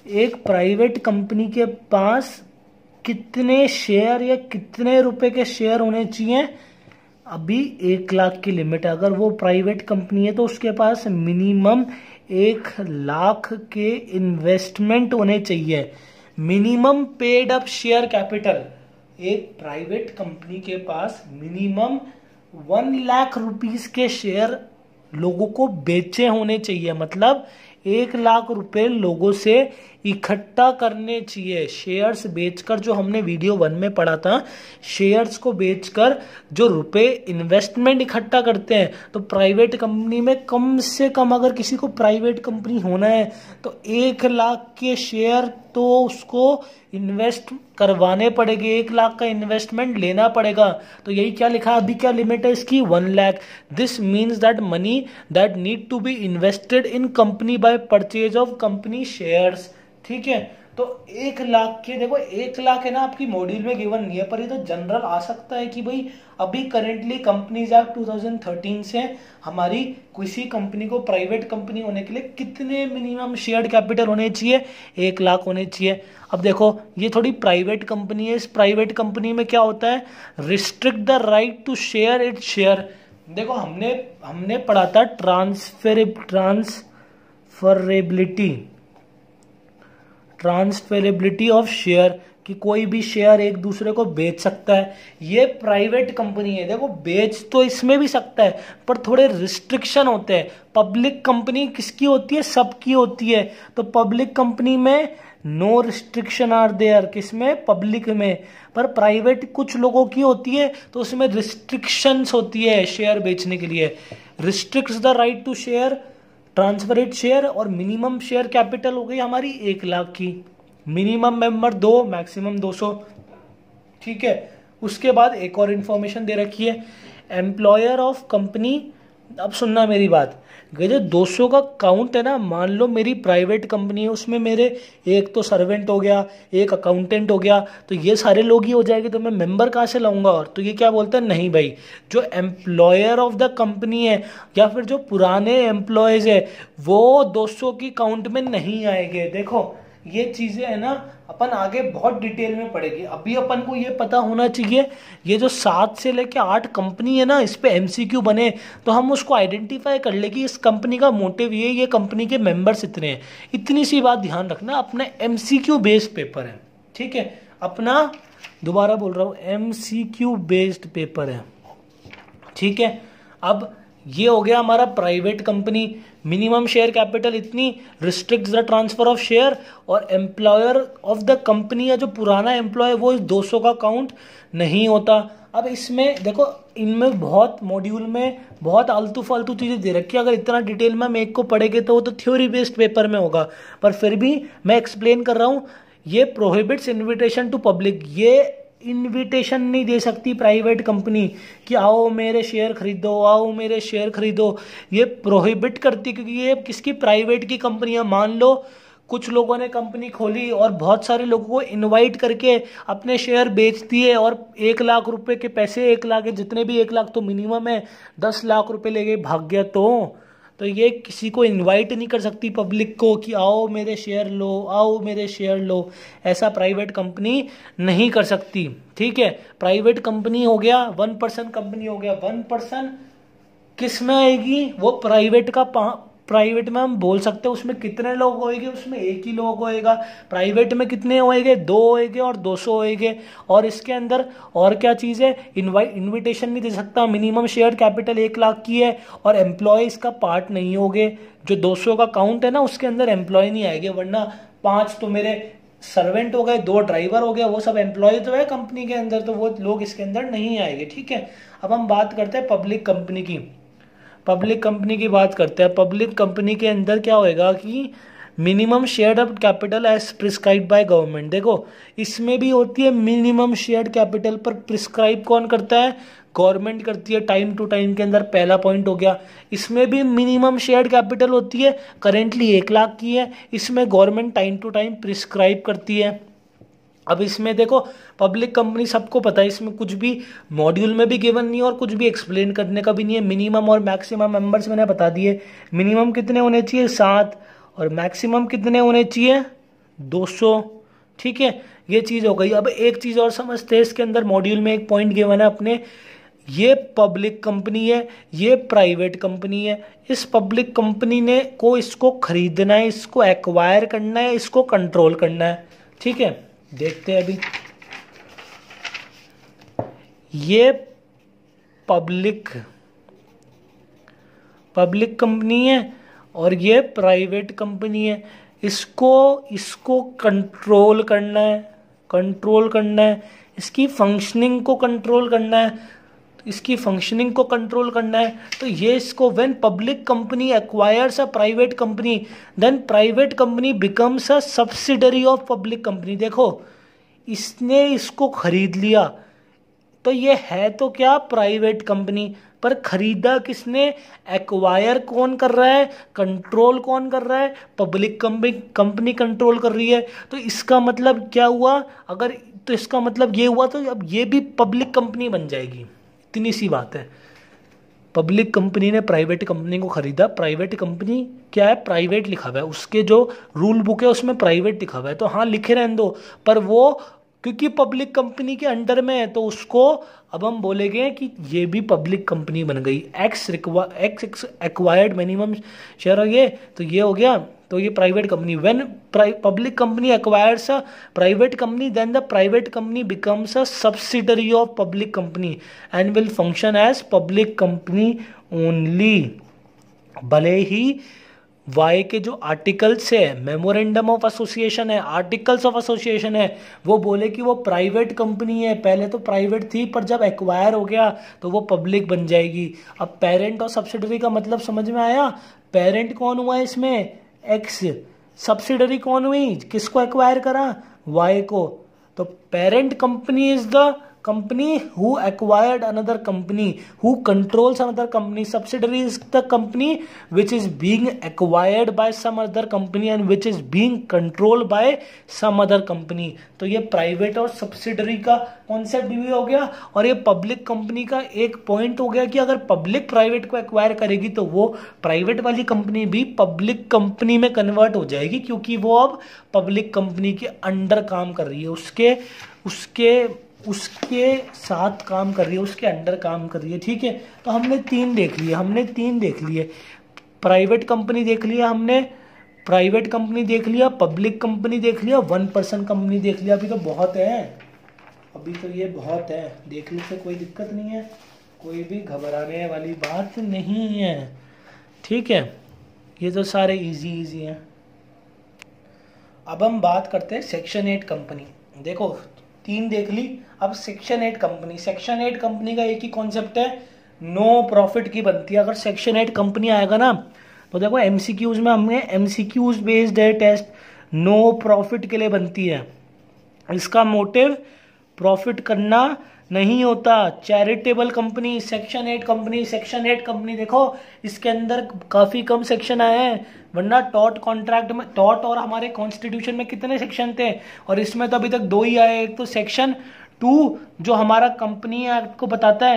एक प्राइवेट कंपनी के पास कितने शेयर या कितने रुपए के शेयर होने चाहिए? अभी 1 लाख की लिमिट है। अगर वो प्राइवेट कंपनी है तो उसके पास मिनिमम 1 लाख के इन्वेस्टमेंट होने चाहिए। Minimum paid up share capital, एक प्राइवेट कंपनी के पास मिनिमम 1 लाख रुपीस के शेयर लोगों को बेचे होने चाहिए। मतलब 1 लाख रुपए लोगों से इकट्ठा करने चाहिए। शेयर्स बेचकर, जो हमने वीडियो 1 में पढ़ा था, शेयर्स को बेचकर जो रुपए इन्वेस्टमेंट इकट्ठा करते हैं, तो प्राइवेट कंपनी में कम से कम, अगर किसी को प्राइवेट कंपनी होना है तो 1 लाख के शेयर तो उसको इन्वेस्ट करवाने पड़ेंगे, 1 लाख का इन्वेस्टमेंट लेना पड़ेगा। तो यही क्या लिखा है, अभी क्या लिमिट है इसकी, 1 lakh. This means that money that need to be invested in company by purchase of company shares. ठीक है, तो 1 लाख के, देखो 1 लाख है ना, आपकी मॉड्यूल में गिवन नहीं है, पर ये तो जनरल आ सकता है कि भाई अभी करेंटली कंपनीज एक्ट 2013 से हमारी किसी कंपनी को प्राइवेट कंपनी होने के लिए कितने मिनिमम शेयर कैपिटल होने चाहिए, 1 लाख होने चाहिए। अब देखो ये थोड़ी प्राइवेट कंपनी है, इस प्राइवेट कंपनी में क्या होता है, restrict the right to share it share. देखो हमने पढ़ा था ट्रांसफरेबिलिटी ऑफ शेयर, कि कोई भी शेयर एक दूसरे को बेच सकता है। ये प्राइवेट कंपनी है, देखो बेच तो इसमें भी सकता है, पर थोड़े रिस्ट्रिक्शन होते हैं। पब्लिक कंपनी किसकी होती है, सबकी होती है। तो पब्लिक कंपनी में नो रिस्ट्रिक्शन आर देयर, किसमें, पब्लिक में। पर प्राइवेट कुछ लोगों की होती है तो उसमें रिस्ट्रिक्शंस होती है शेयर बेचने के लिए। Restricts the right to share, transferred share, और मिनिमम शेयर कैपिटल हो गई हमारी 1 लाख की। Minimum member 2, maximum 200। ठीक है, उसके बाद एक और इंफॉर्मेशन दे रखी है, एम्प्लॉयर ऑफ कंपनी। अब सुनना मेरी बात, जो 200 का काउंट है ना, मान लो मेरी प्राइवेट कंपनी है, उसमें मेरे एक तो सर्वेंट हो गया, एक अकाउंटेंट हो गया, तो ये सारे लोग ही हो जाएंगे, तो मैं मेंबर कहाँ से लाऊंगा? और तो ये क्या बोलते हैं, नहीं भाई, जो एम्प्लॉयर ऑफ द कंपनी है या फिर जो पुराने एम्प्लॉयज है वो 200 की काउंट में नहीं आएंगे। देखो ये चीजें है ना, अपन आगे बहुत डिटेल में पढ़ेंगे। अभी अपन को ये पता होना चाहिए, ये जो 7 से लेके 8 कंपनी है ना, इस पे एमसीक्यू बने तो हम उसको आइडेंटिफाई कर ले कि इस कंपनी का मोटिव ये कंपनी के मेंबर्स इतने हैं। इतनी सी बात ध्यान रखना, अपना एमसीक्यू बेस्ड पेपर है। ठीक है, अपना, दोबारा बोल रहा हूँ, एमसीक्यू बेस्ड पेपर है। ठीक है, अब ये हो गया हमारा private company, minimum share capital इतनी, restrict the transfer of share, और एम्प्लॉयर ऑफ द कंपनी या जो पुराना एम्प्लॉय वो 200 का काउंट नहीं होता। अब इसमें देखो, इनमें बहुत मॉड्यूल में बहुत आलतू फालतू चीजें दे रखी है, अगर इतना डिटेल में हम एक को पढ़ेंगे तो वो तो थ्योरी बेस्ड पेपर में होगा, पर फिर भी मैं एक्सप्लेन कर रहा हूँ। ये प्रोहिबिट्स इन्विटेशन टू पब्लिक, ये इनविटेशन नहीं दे सकती प्राइवेट कंपनी कि आओ मेरे शेयर खरीदो, आओ मेरे शेयर खरीदो। ये प्रोहिबिट करती, क्योंकि ये किसकी, प्राइवेट की कंपनी है। मान लो कुछ लोगों ने कंपनी खोली और बहुत सारे लोगों को इनवाइट करके अपने शेयर बेच दिए, और 1 लाख रुपए के पैसे, 1 लाख के जितने भी, 1 लाख तो मिनिमम है, 10 लाख रुपए ले गए, भाग गया। तो ये किसी को इनवाइट नहीं कर सकती पब्लिक को कि आओ मेरे शेयर लो, आओ मेरे शेयर लो। ऐसा प्राइवेट कंपनी नहीं कर सकती। ठीक है, प्राइवेट कंपनी हो गया, 1% कंपनी हो गया। 1% किस में आएगी, वो प्राइवेट का, प्राइवेट में हम बोल सकते हैं उसमें कितने लोग होएंगे, उसमें एक ही लोग होएगा। प्राइवेट में कितने होएंगे, 2 होएंगे और 200 होएंगे। और इसके अंदर और क्या चीज़ है, इनविटेशन नहीं दे सकता, मिनिमम शेयर कैपिटल 1 लाख की है, और एम्प्लॉय इसका पार्ट नहीं होंगे। जो 200 का काउंट है ना, उसके अंदर एम्प्लॉय नहीं आएंगे, वरना 5 तो मेरे सर्वेंट हो गए, 2 ड्राइवर हो गया, वो सब एम्प्लॉय तो है कंपनी के अंदर, तो वो लोग इसके अंदर नहीं आएंगे। ठीक है, अब हम बात करते हैं पब्लिक कंपनी की। पब्लिक कंपनी की बात करते हैं। पब्लिक कंपनी के अंदर क्या होएगा कि minimum share up capital as prescribe by government. देखो इसमें भी होती है मिनिमम शेयर कैपिटल, पर प्रिस्क्राइब कौन करता है, गवर्नमेंट करती है टाइम टू टाइम के अंदर। पहला पॉइंट हो गया। इसमें भी मिनिमम शेयर कैपिटल होती है, करेंटली 1 लाख की है, इसमें government time to time prescribe करती है। अब इसमें देखो पब्लिक कंपनी सबको पता है, इसमें कुछ भी मॉड्यूल में भी गिवन नहीं है और कुछ भी एक्सप्लेन करने का भी नहीं है। मिनिमम और मैक्सिमम मेंबर्स मैंने बता दिए। मिनिमम कितने होने चाहिए, 7, और मैक्सिमम कितने होने चाहिए, 200, ठीक है, ये चीज हो गई। अब एक चीज और समझते हैं, इसके अंदर मॉड्यूल में एक पॉइंट गिवन है अपने, ये पब्लिक कंपनी है, ये प्राइवेट कंपनी है। इस पब्लिक कंपनी ने को इसको खरीदना है, इसको एक्वायर करना है, इसको कंट्रोल करना है, ठीक है। देखते हैं अभी, ये पब्लिक कंपनी है और ये प्राइवेट कंपनी है, इसको कंट्रोल करना है, इसकी फंक्शनिंग को कंट्रोल करना है, तो ये इसको when public company acquires a private company, then private company becomes a subsidiary of public company. देखो, इसने इसको खरीद लिया, तो ये है तो क्या, प्राइवेट कंपनी, पर खरीदा किसने, एक्वायर कौन कर रहा है, कंट्रोल कौन कर रहा है, पब्लिक कंपनी कंट्रोल कर रही है। तो इसका मतलब क्या हुआ, अगर तो इसका मतलब ये हुआ, तो अब ये भी पब्लिक कंपनी बन जाएगी, इतनी सी बात है। पब्लिक कंपनी ने प्राइवेट कंपनी को खरीदा, प्राइवेट कंपनी क्या है, प्राइवेट लिखा हुआ है, उसके जो रूल बुक है उसमें प्राइवेट लिखा हुआ है, तो हाँ लिखे रहने दो, पर वो क्योंकि पब्लिक कंपनी के अंडर में है, तो उसको अब हम बोलेंगे कि ये भी पब्लिक कंपनी बन गई। एक्स एक्वायर्ड मिनिमम शेयर हो, ये हो गया, तो ये private company. When public company acquires a private company, then the private company becomes a subsidiary of public company and will function as public company only. भले ही वाई के जो आर्टिकल्स है, मेमोरेंडम ऑफ एसोसिएशन है, आर्टिकल्स ऑफ एसोसिएशन है, वो बोले कि वो प्राइवेट कंपनी है, पहले तो प्राइवेट थी पर जब एक्वायर हो गया तो वो पब्लिक बन जाएगी। अब पेरेंट और सब्सिडरी का मतलब समझ में आया, पेरेंट कौन हुआ है इसमें, एक्स, सब्सिडरी कौन हुई, किसको एक्वायर करा, वाई को। तो parent company is the company who acquired another company, who controls another company. Subsidiary is the company which is being acquired by some other company and which is being controlled by some other company. तो ये प्राइवेट और सब्सिडरी का कॉन्सेप्ट भी हो गया, और ये पब्लिक कंपनी का एक पॉइंट हो गया कि अगर पब्लिक प्राइवेट को एक्वायर करेगी तो वो प्राइवेट वाली कंपनी भी पब्लिक कंपनी में कन्वर्ट हो जाएगी, क्योंकि वो अब पब्लिक कंपनी के अंडर काम कर रही है, उसके साथ काम कर रही है, उसके अंडर काम कर रही है, ठीक है। तो हमने तीन देख लिए, प्राइवेट कंपनी देख लिया हमने, प्राइवेट कंपनी देख लिया, पब्लिक कंपनी देख लिया, 1% कंपनी देख लिया। अभी तो बहुत है, अभी तो ये बहुत है, देखने से कोई दिक्कत नहीं है, कोई भी घबराने वाली बात नहीं है, ठीक है। ये तो सारे इजी हैं। अब हम बात करते हैं सेक्शन 8 कंपनी। देखो 3 देख ली, अब सेक्शन 8 कंपनी। सेक्शन 8 कंपनी का एक ही कॉन्सेप्ट है, नो प्रॉफिट की बनती है। अगर सेक्शन 8 कंपनी आएगा ना, तो देखो एमसीक्यूज में हमने एमसीक्यूज बेस्ड है टेस्ट, नो प्रॉफिट के लिए बनती है। इसका मोटिव प्रॉफिट करना नहीं होता। चैरिटेबल कंपनी, सेक्शन 8 कंपनी देखो इसके अंदर काफी कम सेक्शन आए हैं, वरना टॉट कॉन्ट्रैक्ट में, टॉट और हमारे कॉन्स्टिट्यूशन में कितने सेक्शन थे, और इसमें तो अभी तक 2 ही आए। एक तो सेक्शन 2 जो हमारा कंपनी एक्ट को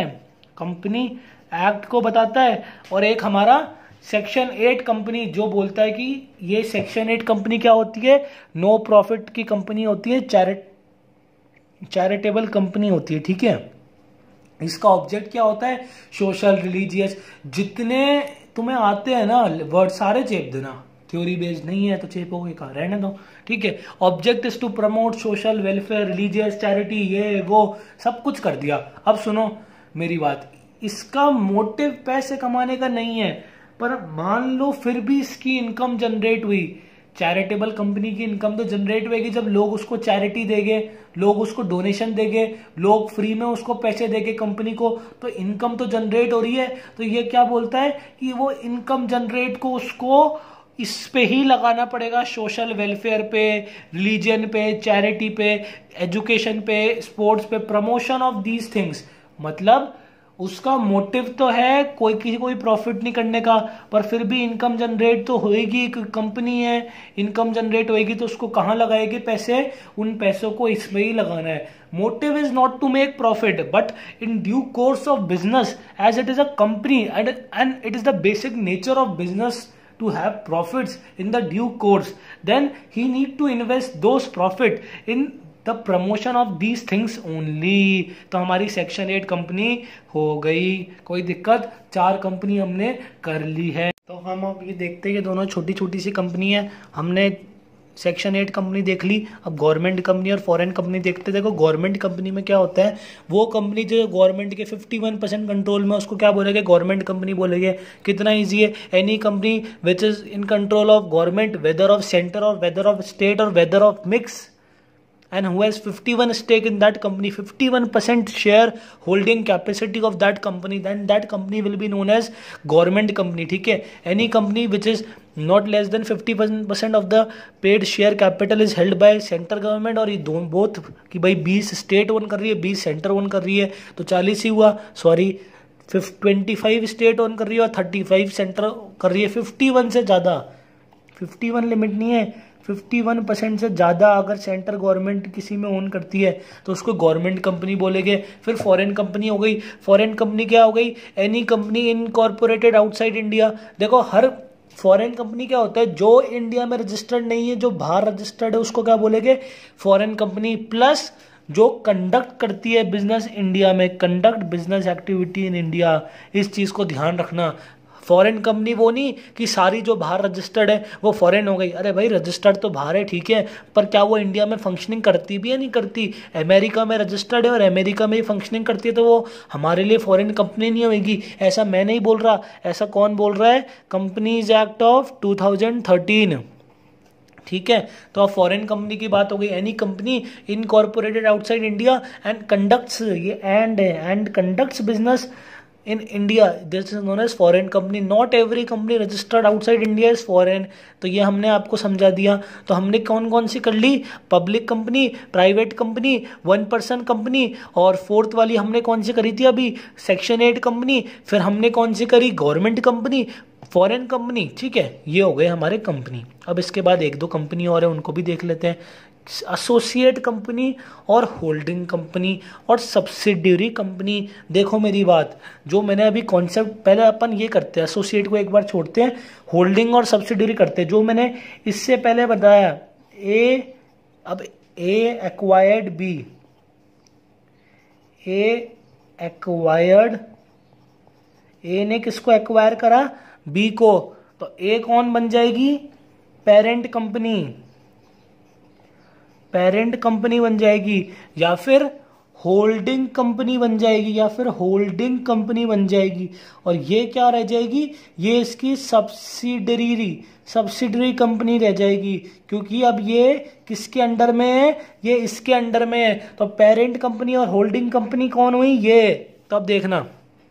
बताता है, और एक हमारा सेक्शन 8 कंपनी जो बोलता है कि ये सेक्शन 8 कंपनी क्या होती है, नो प्रॉफिट की कंपनी होती है, चैरिटेबल कंपनी होती है, ठीक है। इसका ऑब्जेक्ट क्या होता है, सोशल, रिलीजियस, जितने तुम्हें आते हैं ना वर्ड सारे चेप देना, थ्योरी बेस्ड नहीं है तो चेपोगे कहाँ, रहने दो, ठीक है। Object is to promote social welfare, religious, charity, ये वो सब कुछ कर दिया। अब सुनो मेरी बात, इसका मोटिव पैसे कमाने का नहीं है, पर मान लो फिर भी इसकी इनकम जनरेट हुई, चैरिटेबल कंपनी की इनकम तो जनरेट होगी जब लोग उसको चैरिटी देंगे, लोग उसको डोनेशन देंगे, लोग फ्री में उसको पैसे देंगे कंपनी को, तो इनकम तो जनरेट हो रही है। तो ये क्या बोलता है कि वो इनकम जनरेट को उसको इस पे ही लगाना पड़ेगा, सोशल वेलफेयर पे, रिलीजन पे, चैरिटी पे, एजुकेशन पे, स्पोर्ट्स पे, प्रमोशन ऑफ दीज थिंग्स। मतलब उसका मोटिव तो है कोई प्रॉफिट नहीं करने का, पर फिर भी इनकम जनरेट तो होएगी, कंपनी है, इनकम जनरेट होएगी तो उसको कहाँ लगाएगी पैसे, उन पैसों को इसमें ही लगाना है। Motive is not to make profit but in due course of business as it is a company and it is the basic nature of business to have profits in the due course, then he need to invest those profit in the promotion of these things only. तो हमारी सेक्शन 8 कंपनी हो गई, कोई दिक्कत? 4 कंपनी हमने कर ली है। तो हम अब ये देखते हैं कि दोनों छोटी छोटी सी कंपनी है। हमने सेक्शन 8 कंपनी देख ली, अब गवर्नमेंट कंपनी और फॉरेन कंपनी देखते। देखो गवर्नमेंट कंपनी में क्या होता है, वो कंपनी जो गवर्नमेंट के 51% कंट्रोल में, उसको क्या बोलेंगे? गवर्नमेंट कंपनी बोलेंगे। कितना इजी है, any company which is in control of government, whether of centre और वेदर ऑफ स्टेट और whether of mix, and who has 51 stake in that company, 51% share holding capacity of that company, then that company will be known as government company। ठीक है, any company which is not less than 50% of the paid share capital is held by central government, और ये दोनों बोथ कि भाई 20 स्टेट ओन कर रही है, 20 सेंटर ओन कर रही है, तो 40 ही हुआ, सॉरी 25 स्टेट ओन कर रही है और 35 सेंटर कर रही है। 51 से ज़्यादा, 51 लिमिट नहीं है, 51% से ज़्यादा अगर सेंट्रल गवर्नमेंट किसी में ओन करती है तो उसको गवर्नमेंट कंपनी बोलेंगे। फिर फॉरेन कंपनी हो गई। फॉरेन कंपनी क्या हो गई? Any company incorporated outside India. देखो हर फॉरेन कंपनी क्या होता है, जो इंडिया में रजिस्टर्ड नहीं है, जो बाहर रजिस्टर्ड है, उसको क्या बोलेंगे? Foreign company. प्लस जो कंडक्ट करती है बिजनेस इंडिया में, conduct business activity in India, इस चीज़ को ध्यान रखना। फॉरेन कंपनी वो नहीं कि सारी जो बाहर रजिस्टर्ड है वो फॉरेन हो गई। अरे भाई रजिस्टर्ड तो बाहर है ठीक है, पर क्या वो इंडिया में फंक्शनिंग करती भी है? नहीं करती। अमेरिका में रजिस्टर्ड है और अमेरिका में ही फंक्शनिंग करती है, तो वो हमारे लिए फॉरेन कंपनी नहीं होगी। ऐसा मैं नहीं बोल रहा, ऐसा कौन बोल रहा है? Companies act of 2013। ठीक है, तो अब फॉरेन कंपनी की बात हो गई। Any company incorporated outside India and conducts, ये and conducts business in India, this is known as foreign company. Not every company registered outside India is foreign। तो ये हमने आपको समझा दिया। तो हमने कौन कौन सी कर ली? Public company, private company, 1% company, और फोर्थ वाली हमने कौन सी करी थी अभी? Section 8 company. फिर हमने कौन सी करी? Government company, foreign company. ठीक है, ये हो गए हमारे कंपनी। अब इसके बाद 1-2 कंपनी और है, उनको भी देख लेते हैं। एसोसिएट कंपनी और होल्डिंग कंपनी और सब्सिडियरी कंपनी। देखो मेरी बात, जो मैंने अभी कॉन्सेप्ट, पहले अपन ये करते हैं, एसोसिएट को एक बार छोड़ते हैं, होल्डिंग और सब्सिडियरी करते हैं। जो मैंने इससे पहले बताया, अब ए एक्वायर्ड बी, ए ने किसको एक्वायर करा? बी को। तो ए कौन बन जाएगी? पेरेंट कंपनी, पेरेंट कंपनी बन जाएगी, या फिर होल्डिंग कंपनी बन जाएगी, या फिर होल्डिंग कंपनी बन जाएगी। और ये क्या रह जाएगी? ये इसकी सब्सिडरी कंपनी रह जाएगी, क्योंकि अब ये किसके अंडर में है? ये इसके अंडर में है। तो पेरेंट कंपनी और होल्डिंग कंपनी कौन हुई? ये। तो अब देखना,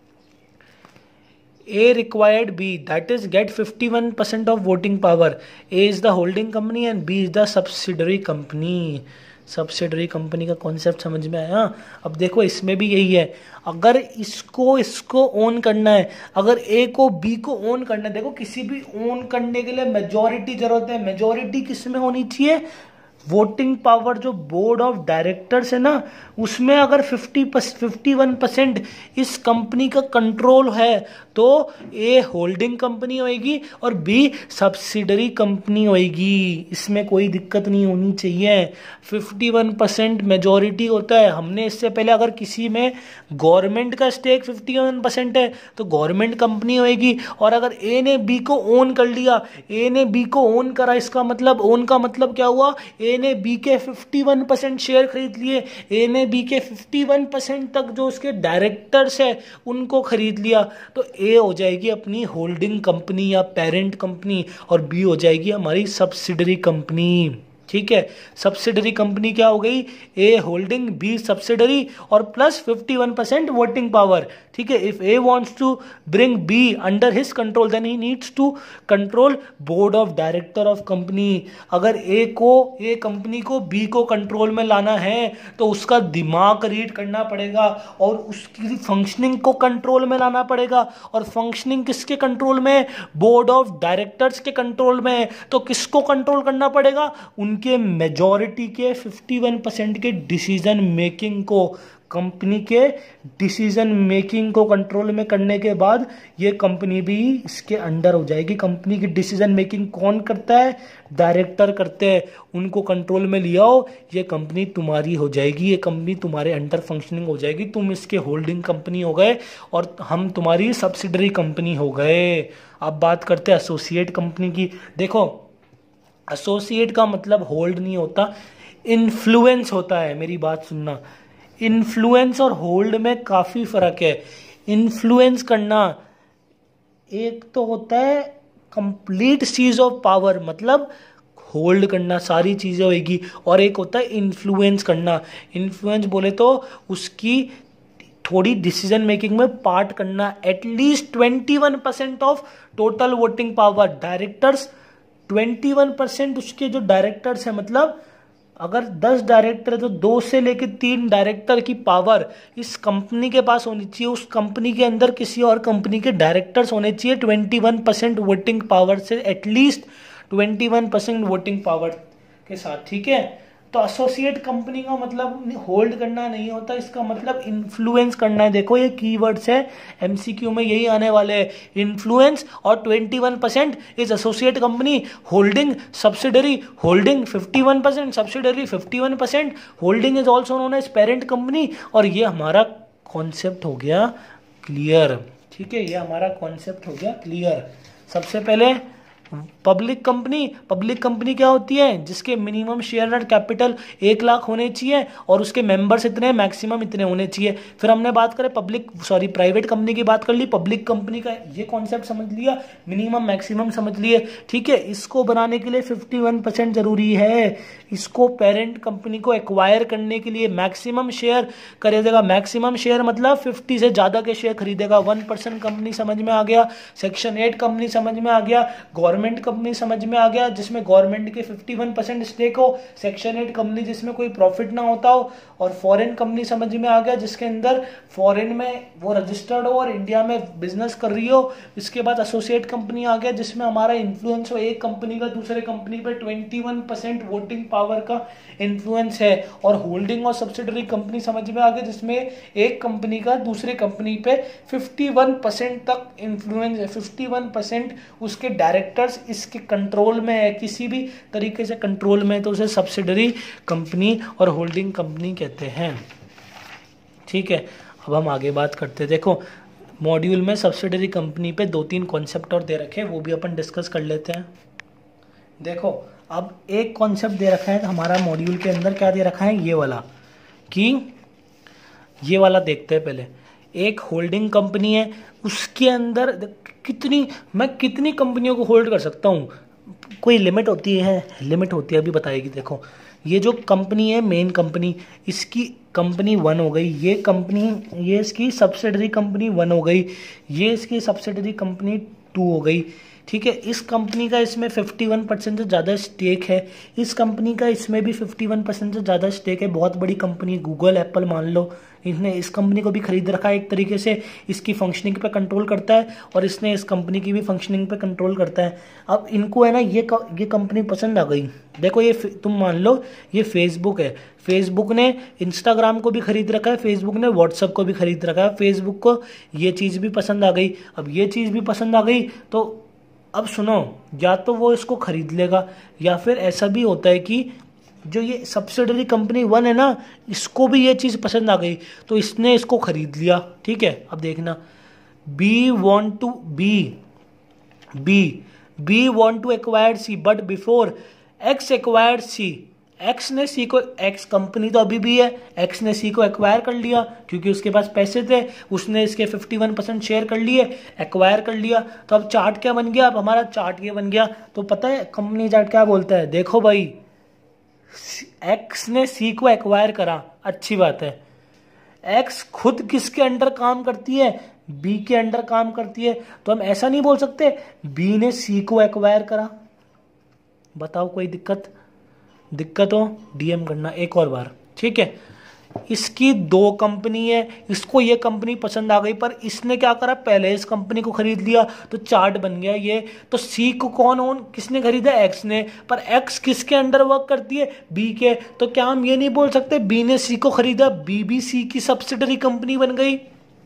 A required B, that is get 51% of voting power. A is the holding company and B is the subsidiary company. Subsidiary company का कॉन्सेप्ट समझ में आया? अब देखो इसमें भी यही है, अगर इसको ओन करना है, अगर ए को बी को ओन करना है, देखो किसी भी ओन करने के लिए मेजॉरिटी जरूरत है। मेजॉरिटी किस में होनी चाहिए? वोटिंग पावर जो बोर्ड ऑफ डायरेक्टर्स है ना, उसमें अगर 51% इस कंपनी का कंट्रोल है तो ए होल्डिंग कंपनी होएगी और बी सब्सिडरी कंपनी होएगी। इसमें कोई दिक्कत नहीं होनी चाहिए। 51% मेजॉरिटी होता है। हमने इससे पहले अगर किसी में गवर्नमेंट का स्टेक 51% है तो गवर्नमेंट कंपनी होएगी, और अगर ए ने बी को ओन कर लिया, ए ने बी को ओन करा, इसका मतलब ओन का मतलब क्या हुआ? ए ने बी के 51% शेयर खरीद लिए, ए ने बी के 51% तक जो उसके डायरेक्टर्स है उनको खरीद लिया, तो ए हो जाएगी अपनी होल्डिंग कंपनी या पेरेंट कंपनी, और बी हो जाएगी हमारी सब्सिडरी कंपनी। ठीक है, सब्सिडरी कंपनी क्या हो गई? ए होल्डिंग, बी सब्सिडरी, और प्लस 51% वोटिंग पावर। ठीक है, if A wants to bring B under his control then he needs to control board of director of company. अगर ए कंपनी को बी को कंट्रोल में लाना है तो उसका दिमाग रीड करना पड़ेगा और उसकी फंक्शनिंग को कंट्रोल में लाना पड़ेगा, और फंक्शनिंग किसके कंट्रोल में? बोर्ड ऑफ डायरेक्टर्स के कंट्रोल में। तो किसको कंट्रोल करना पड़ेगा? उनके मेजॉरिटी के 51% के डिसीजन मेकिंग को कंपनी के डिसीजन मेकिंग को कंट्रोल में करने के बाद ये कंपनी भी इसके अंडर हो जाएगी। कंपनी की डिसीजन मेकिंग कौन करता है? डायरेक्टर करते हैं। उनको कंट्रोल में लिया हो, ये कंपनी तुम्हारी हो जाएगी, ये कंपनी तुम्हारे अंडर फंक्शनिंग हो जाएगी। तुम इसके होल्डिंग कंपनी हो गए और हम तुम्हारी सब्सिडरी कंपनी हो गए। अब बात करते हैं एसोसिएट कंपनी की। देखो, एसोसिएट का मतलब होल्ड नहीं होता, इन्फ्लुएंस होता है। मेरी बात सुनना, इन्फ्लुएंस और होल्ड में काफी फर्क है। इन्फ्लुएंस करना एक तो होता है कंप्लीट सीज ऑफ पावर, मतलब होल्ड करना, सारी चीजें होगी, और एक होता है इन्फ्लुएंस करना। इन्फ्लुएंस बोले तो उसकी थोड़ी डिसीजन मेकिंग में पार्ट करना। At least 21% of total voting power. Directors 21% उसके जो डायरेक्टर्स हैं, मतलब अगर 10 डायरेक्टर है तो 2 से लेकर 3 डायरेक्टर की पावर इस कंपनी के पास होनी चाहिए। उस कंपनी के अंदर किसी और कंपनी के डायरेक्टर्स होने चाहिए 21% वोटिंग पावर से, एटलीस्ट 21% वोटिंग पावर के साथ, ठीक है। तो एसोसिएट कंपनी का मतलब होल्ड करना नहीं होता, इसका मतलब इन्फ्लुएंस करना है। देखो ये कीवर्ड्स है, एमसीक्यू में यही आने वाले हैं, इन्फ्लुएंस और 21% is associate company, holding subsidiary, holding 51%, subsidiary 51%, holding is also known as parent company. और ये हमारा कॉन्सेप्ट हो गया क्लियर, ठीक है, ये हमारा कॉन्सेप्ट हो गया क्लियर। सबसे पहले पब्लिक कंपनी। पब्लिक कंपनी क्या होती है? जिसके मिनिमम शेयर कैपिटल 1 लाख होने चाहिए और उसके मेंबर्स इतने, मैक्सिमम इतने होने चाहिए। फिर हमने बात करें प्राइवेट कंपनी की बात कर ली। पब्लिक कंपनी का ये कॉन्सेप्ट समझ लिया, मिनिमम मैक्सिमम समझ लिए, ठीक है। इसको बनाने के लिए 51% जरूरी है। इसको पेरेंट कंपनी को एक्वायर करने के लिए मैक्सिमम शेयर खरीदेगा। मैक्सिमम शेयर मतलब 50 से ज्यादा के शेयर खरीदेगा। 1% कंपनी समझ में आ गया, सेक्शन 8 कंपनी समझ में आ गया, गवर्नमेंट कंपनी समझ में आ गया जिसमें गवर्नमेंट के 51% स्टेक हो, सेक्शन 8 कंपनी जिसमें कोई प्रॉफिट ना होता हो, और फॉरेन कंपनी समझ में आ गया जिसके अंदर फॉरेन में वो रजिस्टर्ड हो और इंडिया में बिजनेस कर रही हो। इसके बाद एसोसिएट कंपनी आ गया जिसमें हमारा इन्फ्लुएंस हो, एक कंपनी का दूसरे कंपनी पे 21% वोटिंग पावर का इन्फ्लुएंस है। और होल्डिंग और सब्सिडरी कंपनी समझ में आ गया जिसमें एक कंपनी का दूसरे कंपनी पे 51% तक इन्फ्लुएंस है। 51% उसके डायरेक्टर्स इसके कंट्रोल में है, किसी भी तरीके से कंट्रोल में, तो उसे सब्सिडरी कंपनी और होल्डिंग कंपनी कहते हैं, ठीक है। अब हम आगे बात करते हैं। देखो मॉड्यूल में सब्सिडरी कंपनी पे 2-3 कॉन्सेप्ट और दे रखे हैं, वो भी अपन डिस्कस कर लेते हैं। देखो अब एक कॉन्सेप्ट दे रखा है हमारा मॉड्यूल के अंदर, क्या दे रखा है? ये वाला, कि ये वाला देखते हैं पहले। एक होल्डिंग कंपनी है, उसके अंदर कितनी कंपनियों को होल्ड कर सकता हूँ? कोई लिमिट होती है? लिमिट होती है, अभी बताएगी। देखो ये जो कंपनी है, मेन कंपनी, इसकी कंपनी 1 हो गई, ये इसकी सब्सिडरी कंपनी 1 हो गई, ये इसकी सब्सिडरी कंपनी 2 हो गई, ठीक है। इस कंपनी का इसमें 51% से ज़्यादा स्टेक है, इस कंपनी का इसमें भी 51% से ज़्यादा स्टेक है। बहुत बड़ी कंपनी, गूगल, एप्पल मान लो, इसने इस कंपनी को भी खरीद रखा है। एक तरीके से इसकी फंक्शनिंग पे कंट्रोल करता है और इसने इस कंपनी की भी फंक्शनिंग पे कंट्रोल करता है। अब इनको है ना ये कंपनी पसंद आ गई। देखो ये तुम मान लो ये फेसबुक है, फेसबुक ने इंस्टाग्राम को भी खरीद रखा है, फेसबुक ने व्हाट्सएप को भी खरीद रखा है। फेसबुक को ये चीज़ भी पसंद आ गई। अब ये चीज़ भी पसंद आ गई तो अब सुनो, या तो वो इसको खरीद लेगा, या फिर ऐसा भी होता है कि जो ये सब्सिडरी कंपनी 1 है ना, इसको भी ये चीज़ पसंद आ गई तो इसने इसको खरीद लिया, ठीक है। अब देखना, B want to acquire C but before X acquired C. X ने सी को, एक्स कंपनी तो अभी भी है, एक्स ने सी को एक्वायर कर लिया क्योंकि उसके पास पैसे थे, उसने इसके 51% शेयर कर लिए, एक्वायर कर लिया। तो अब चार्ट क्या बन गया? अब हमारा चार्ट ये बन गया। तो पता है कंपनी चार्ट क्या बोलता है? देखो भाई, एक्स ने सी को एक्वायर करा, अच्छी बात है। एक्स खुद किसके अंडर काम करती है? बी के अंडर काम करती है। तो हम ऐसा नहीं बोल सकते बी ने सी को एक्वायर करा। बताओ कोई दिक्कत हो? डीएम करना एक और बार, ठीक है। इसकी 2 कंपनी है, इसको ये कंपनी पसंद आ गई, पर इसने क्या करा, पहले इस कंपनी को खरीद लिया तो चार्ट बन गया ये। तो सी को किसने खरीदा, एक्स ने, पर एक्स किसके अंडर वर्क करती है, बी के। तो क्या हम ये नहीं बोल सकते बी ने सी को खरीदा, बी भी सी की सब्सिडरी कंपनी बन गई।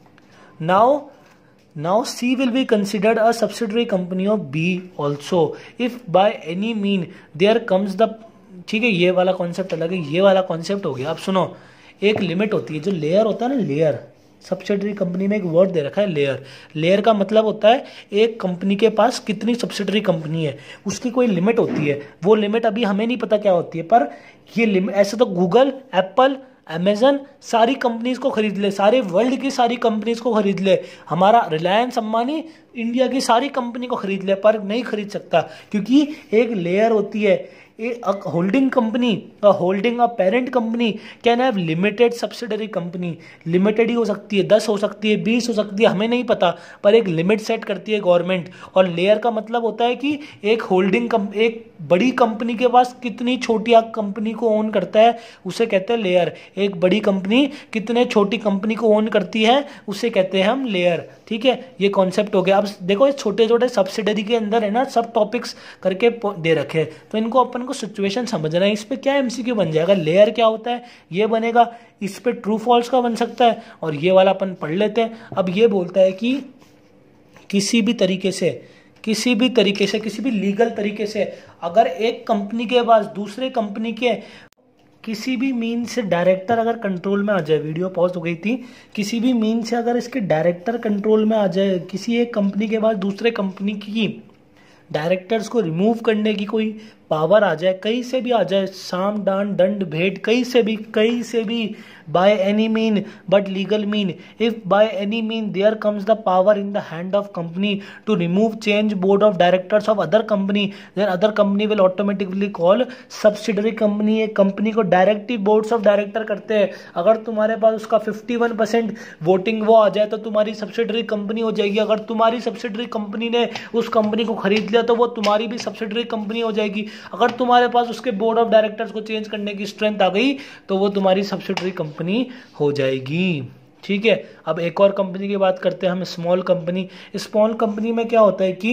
Now C will be considered a subsidiary company of B also if by any mean there comes the, ठीक है, ये वाला कॉन्सेप्ट अलग है, ये वाला कॉन्सेप्ट हो गया। अब सुनो, एक लिमिट होती है, जो लेयर होता है ना, लेयर, सब्सिडरी कंपनी में एक वर्ड दे रखा है लेयर। लेयर का मतलब होता है एक कंपनी के पास कितनी सब्सिडरी कंपनी है, उसकी कोई लिमिट होती है। वो लिमिट अभी हमें नहीं पता क्या होती है, पर ये लिमिट, ऐसे तो गूगल, एप्पल, अमेजन सारी कंपनीज को खरीद ले, सारे वर्ल्ड की सारी कंपनीज को खरीद ले, हमारा रिलायंस अंबानी इंडिया की सारी कंपनी को खरीद ले, पर नहीं खरीद सकता, क्योंकि एक लेयर होती है। Holding company, holding a parent company can have limited subsidiary company. Limited ही हो सकती है, 10 हो सकती है, 20 हो सकती है, हमें नहीं पता, पर एक लिमिट सेट करती है गवर्नमेंट। और लेयर का मतलब होता है कि एक एक बड़ी कंपनी के पास कितनी छोटी कंपनी को ओन करता है, उसे कहते हैं लेयर। एक बड़ी कंपनी कितने छोटी कंपनी को ओन करती है, उसे कहते हैं हम लेयर। ठीक है, ये कॉन्सेप्ट हो गया। अब देखो, इस छोटे छोटे सब्सिडरी के अंदर है ना, सब टॉपिक्स करके दे रखे हैं, तो इनको अपन को सिचुएशन समझना है। इस पे क्या एमसीक्यू बन जाएगा, लेयर क्या होता है ये बनेगा, इस पे ट्रू फॉल्स का बन सकता है, और ये वाला अपन पढ़ लेते हैं। अब ये बोलता है कि किसी भी लीगल तरीके से अगर एक कंपनी के पास दूसरे कंपनी के किसी भी मीन से डायरेक्टर अगर कंट्रोल में आ जाए, वीडियो पॉज हो गई थी, किसी भी मीन से अगर इसके डायरेक्टर कंट्रोल में आ जाए, किसी एक कंपनी के पास दूसरे कंपनी की डायरेक्टर्स को रिमूव करने की कोई पावर आ जाए, कहीं से भी आ जाए, साम दान दंड भेंट, कहीं से भी by any mean but legal mean, if by any mean there comes the power in the hand of company to remove change board of directors of other company, then other company will automatically call subsidiary company। एक कंपनी को डायरेक्टिव बोर्ड्स ऑफ डायरेक्टर करते हैं, अगर तुम्हारे पास उसका 51% वोटिंग वो आ जाए तो तुम्हारी सब्सिडरी कंपनी हो जाएगी। अगर तुम्हारी सब्सिडरी कंपनी ने उस कंपनी को खरीद लिया तो वो तुम्हारी भी सब्सिडरी कंपनी हो जाएगी। अगर तुम्हारे पास उसके बोर्ड ऑफ डायरेक्टर्स को चेंज करने की स्ट्रेंथ आ गई तो वो तुम्हारी सब्सिडरी कंपनी हो जाएगी। ठीक है, अब एक और कंपनी की बात करते हैं हम, स्मॉल कंपनी। स्मॉल कंपनी में क्या होता है कि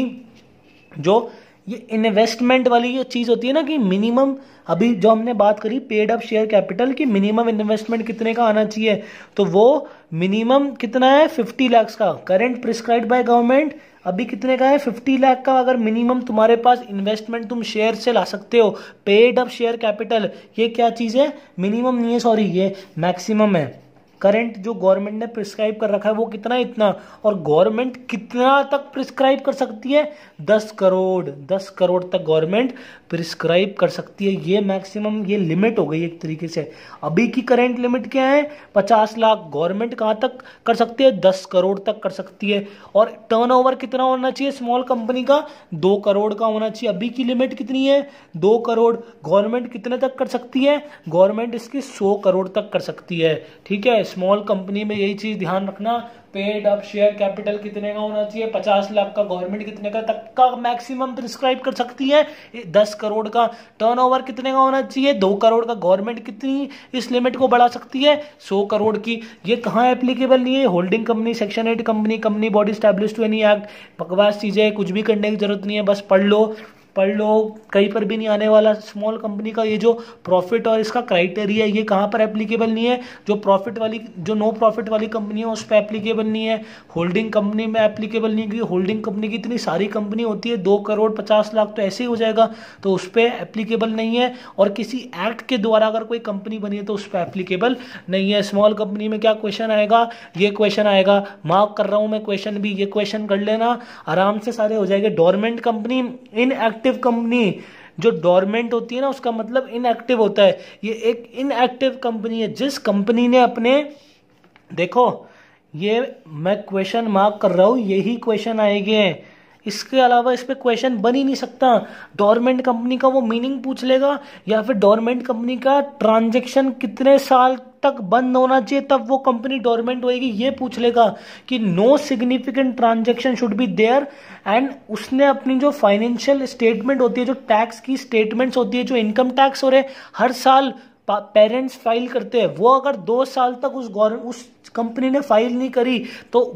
जो ये इन्वेस्टमेंट वाली ये चीज होती है ना, कि मिनिमम, अभी जो हमने बात करी पेड अप शेयर कैपिटल की, मिनिमम इन्वेस्टमेंट कितने का आना चाहिए, तो वो मिनिमम कितना है, 50 लाख का। करंट प्रिस्क्राइब्ड बाय गवर्नमेंट अभी कितने का है, 50 लाख का। अगर मिनिमम तुम्हारे पास इन्वेस्टमेंट तुम शेयर से ला सकते हो, पेड अप शेयर कैपिटल, ये क्या चीज है, मिनिमम नहीं है, सॉरी, ये मैक्सिमम है। करंट जो गवर्नमेंट ने प्रिस्क्राइब कर रखा है वो कितना है, इतना। और गवर्नमेंट कितना तक प्रिस्क्राइब कर सकती है, 10 करोड़ तक गवर्नमेंट प्रिस्क्राइब कर सकती है। ये मैक्सिमम, ये लिमिट हो गई एक तरीके से। अभी की करंट लिमिट क्या है, 50 लाख। गवर्नमेंट कहाँ तक कर सकती है, 10 करोड़ तक कर सकती है। और टर्नओवर कितना होना चाहिए स्मॉल कंपनी का, 2 करोड़ का होना चाहिए। अभी की लिमिट कितनी है, 2 करोड़। गवर्नमेंट कितने तक कर सकती है, गवर्नमेंट इसकी 100 करोड़ तक कर सकती है। ठीक है, स्मॉल कंपनी में यही चीज ध्यान रखना, पेड अप शेयर कैपिटल कितने का होना चाहिए, 50 लाख का। गवर्नमेंट कितने का तक का मैक्सिमम प्रिस्क्राइब कर सकती है, 10 करोड़ का। टर्नओवर कितने का होना चाहिए, 2 करोड़ का। गवर्नमेंट कितनी इस लिमिट को बढ़ा सकती है, 100 करोड़ की। ये कहाँ एप्लीकेबल नहीं है, holding company, section 8 company body established to any act. बकवास चीजें, कुछ भी करने की जरूरत नहीं है, बस पढ़ लो, कहीं पर भी नहीं आने वाला। स्मॉल कंपनी का ये जो प्रॉफिट और इसका क्राइटेरिया, ये कहाँ पर एप्लीकेबल नहीं है, जो नो प्रॉफिट वाली कंपनी है उस पर एप्लीकेबल नहीं है। होल्डिंग कंपनी में एप्लीकेबल नहीं है, क्योंकि होल्डिंग कंपनी की इतनी सारी कंपनी होती है, 2 करोड़ 50 लाख तो ऐसे ही हो जाएगा, तो उस पर एप्लीकेबल नहीं है। और किसी एक्ट के द्वारा अगर कोई कंपनी बनी है तो उस पर एप्लीकेबल नहीं है। स्मॉल कंपनी में क्या क्वेश्चन आएगा, ये क्वेश्चन आएगा, मार्क कर रहा हूं मैं क्वेश्चन भी, ये क्वेश्चन कर लेना, आराम से सारे हो जाएंगे। डोरमेंट कंपनी, इनएक्टिव कंपनी, जो डोरमेंट होती है ना उसका मतलब इनएक्टिव होता है। ये एक इनएक्टिव कंपनी है जिस कंपनी ने अपने, देखो ये मैं क्वेश्चन मार्क कर रहा हूं, यही क्वेश्चन आएंगे, इसके अलावा इस पे क्वेश्चन बन ही नहीं सकता। डोरमेंट कंपनी का वो मीनिंग पूछ लेगा, या फिर डोरमेंट कंपनी का ट्रांजैक्शन कितने साल तक बंद होना चाहिए तब वो कंपनी डोरमेंट होएगी, ये पूछ लेगा कि no significant transaction should be there. And उसने अपनी जो फाइनेंशियल स्टेटमेंट होती है, जो टैक्स की स्टेटमेंट्स होती है, जो इनकम टैक्स हो रहे हर साल पेरेंट्स फाइल करते हैं, वो अगर 2 साल तक उस कंपनी ने फाइल नहीं करी तो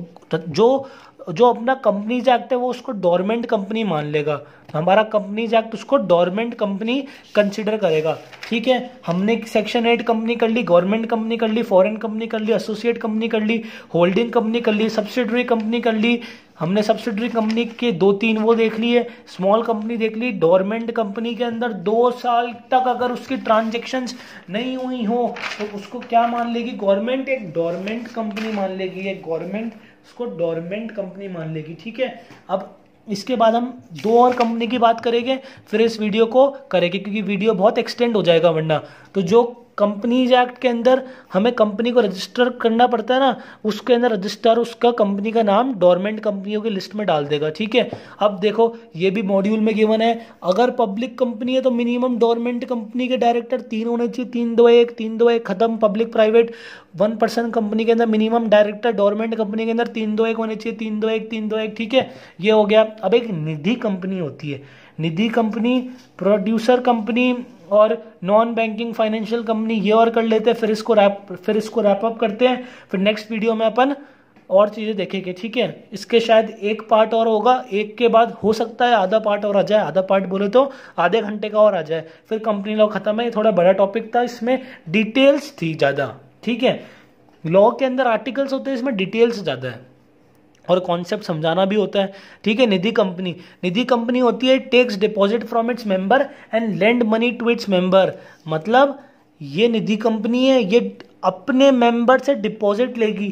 जो अपना कंपनीज एक्ट है वो उसको डोरमेंट कंपनी मान लेगा। हमारा कंपनीज एक्ट उसको डोरमेंट कंपनी कंसिडर करेगा। ठीक है, हमने सेक्शन 8 कंपनी कर ली, गवर्नमेंट कंपनी कर ली, फॉरेन कंपनी कर ली, एसोसिएट कंपनी कर ली, होल्डिंग कंपनी कर ली, सब्सिडरी कंपनी कर ली। हमने सब्सिडरी कंपनी के 2-3 वो देख लिए, स्मॉल कंपनी देख ली। डोरमेंट कंपनी के अंदर 2 साल तक अगर उसकी ट्रांजेक्शन्स नहीं हुई हो तो उसको क्या मान लेगी गवर्नमेंट? एक डोरमेंट कंपनी मान लेगी, एक गवर्नमेंट उसको डोरमेंट कंपनी मान लेगी। ठीक है, अब इसके बाद हम 2 और कंपनी की बात करेंगे, फिर इस वीडियो को करेंगे क्योंकि वीडियो बहुत एक्सटेंड हो जाएगा वरना। तो जो कंपनीज एक्ट के अंदर हमें कंपनी को रजिस्टर करना पड़ता है ना, उसके अंदर रजिस्ट्रार उसका कंपनी का नाम डोरमेंट कंपनियों की लिस्ट में डाल देगा। ठीक है, अब देखो ये भी मॉड्यूल में गिवन है, अगर पब्लिक कंपनी है तो मिनिमम डोरमेंट कंपनी के डायरेक्टर 3 होने चाहिए, 3-2-1 खत्म। पब्लिक प्राइवेट 1% कंपनी के अंदर मिनिमम डायरेक्टर डोरमेंट कंपनी के अंदर 3-2-1 होने चाहिए, 3-2-1। ठीक है, ये हो गया। अब एक निधि कंपनी होती है, निधि कंपनी, प्रोड्यूसर कंपनी और नॉन बैंकिंग फाइनेंशियल कंपनी, ये और कर लेते हैं, फिर इसको रैप अप करते हैं। फिर नेक्स्ट वीडियो में अपन और चीज़ें देखेंगे। ठीक है, इसके शायद एक पार्ट और होगा, एक के बाद हो सकता है आधा पार्ट और आ जाए, आधा पार्ट बोले तो आधे घंटे का और आ जाए, फिर कंपनी लॉ खत्म है। ये थोड़ा बड़ा टॉपिक था, इसमें डिटेल्स थी ज़्यादा। ठीक है, लॉ के अंदर आर्टिकल्स होते हैं, इसमें डिटेल्स ज़्यादा है और कॉन्सेप्ट समझाना भी होता है। ठीक है, निधि कंपनी होती है takes deposit from its member and lend money to its member. मतलब ये निधि कंपनी है, ये अपने मेंबर से डिपॉजिट लेगी,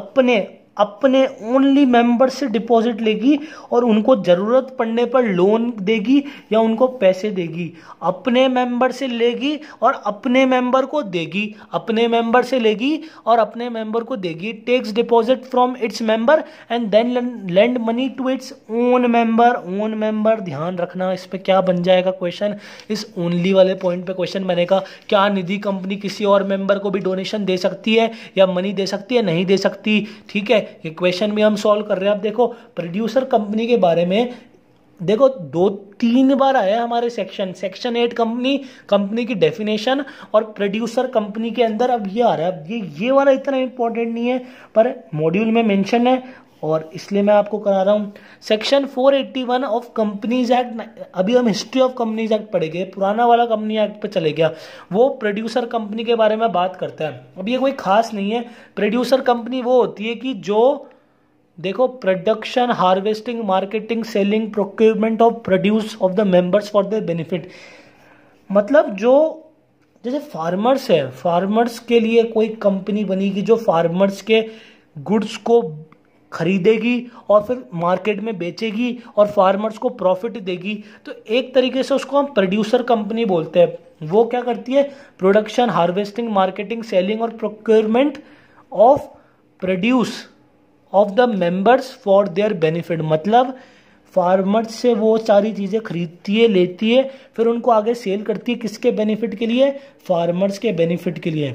अपने ओनली मेंबर से डिपॉजिट लेगी और उनको जरूरत पड़ने पर लोन देगी या उनको पैसे देगी। अपने मेंबर से लेगी और अपने मेंबर को देगी, अपने मेंबर से लेगी और अपने मेंबर को देगी। Takes deposit from its member and then lend money to its own member. ध्यान रखना, इस पे क्या बन जाएगा क्वेश्चन, इस ओनली वाले पॉइंट पे क्वेश्चन बनेगा। क्या निधि कंपनी किसी और मेंबर को भी डोनेशन दे सकती है या मनी दे सकती है? नहीं दे सकती। ठीक है, ये क्वेश्चन भी हम सॉल्व कर रहे हैं। अब देखो प्रोड्यूसर कंपनी के बारे में देखो 2-3 बार आया हमारे सेक्शन 8 कंपनी की डेफिनेशन और प्रोड्यूसर कंपनी के अंदर अब ये आ रहा है। ये वाला इतना इंपॉर्टेंट नहीं है पर मॉड्यूल में मेंशन है और इसलिए मैं आपको करा रहा हूँ। सेक्शन 481 ऑफ कंपनीज एक्ट, अभी हम हिस्ट्री ऑफ कंपनीज एक्ट पढ़ेंगे, पुराना वाला कंपनी एक्ट पे चले गया, वो प्रोड्यूसर कंपनी के बारे में बात करता है। अब ये कोई खास नहीं है। प्रोड्यूसर कंपनी वो होती है कि जो देखो production, harvesting, marketing, selling, procurement of produce of the members for their benefit. मतलब जो जैसे फार्मर्स है, फार्मर्स के लिए कोई कंपनी बनेगी जो फार्मर्स के गुड्स को खरीदेगी और फिर मार्केट में बेचेगी और फार्मर्स को प्रॉफिट देगी, तो एक तरीके से उसको हम प्रोड्यूसर कंपनी बोलते हैं। वो क्या करती है? प्रोडक्शन, हार्वेस्टिंग, मार्केटिंग, सेलिंग और procurement of produce of the members for their benefit. मतलब फार्मर्स से वो सारी चीज़ें खरीदती है, लेती है, फिर उनको आगे सेल करती है, किसके बेनिफिट के लिए? फार्मर्स के बेनिफिट के लिए।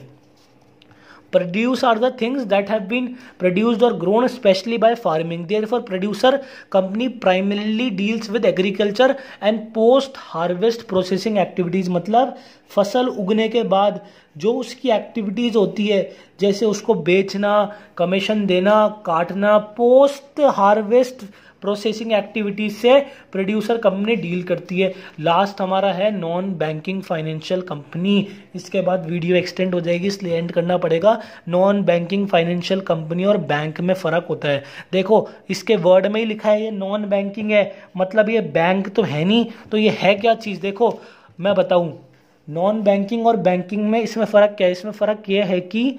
Produce are the things that have been produced or grown especially by farming. Therefore, producer company primarily deals with agriculture and post harvest processing activities. मतलब फसल उगने के बाद जो उसकी एक्टिविटीज होती है, जैसे उसको बेचना, कमीशन देना, काटना, पोस्ट हार्वेस्ट प्रोसेसिंग एक्टिविटीज से प्रोड्यूसर कंपनी डील करती है। लास्ट हमारा है नॉन बैंकिंग फाइनेंशियल कंपनी। इसके बाद वीडियो एक्सटेंड हो जाएगी इसलिए एंड करना पड़ेगा। नॉन बैंकिंग फाइनेंशियल कंपनी और बैंक में फ़र्क होता है। देखो इसके वर्ड में ही लिखा है ये नॉन बैंकिंग है, मतलब ये बैंक तो है नहीं, तो ये है क्या चीज़? देखो मैं बताऊँ, नॉन बैंकिंग और बैंकिंग में इसमें फ़र्क क्या है? इसमें फ़र्क ये है कि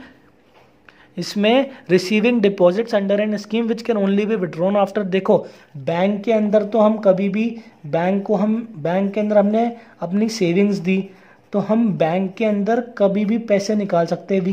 इसमें receiving deposits under an scheme which can only be withdrawn after. देखो बैंक के अंदर तो हम कभी भी बैंक के अंदर हमने अपनी सेविंग्स दी तो हम बैंक के अंदर कभी भी पैसे निकाल सकते हैं। We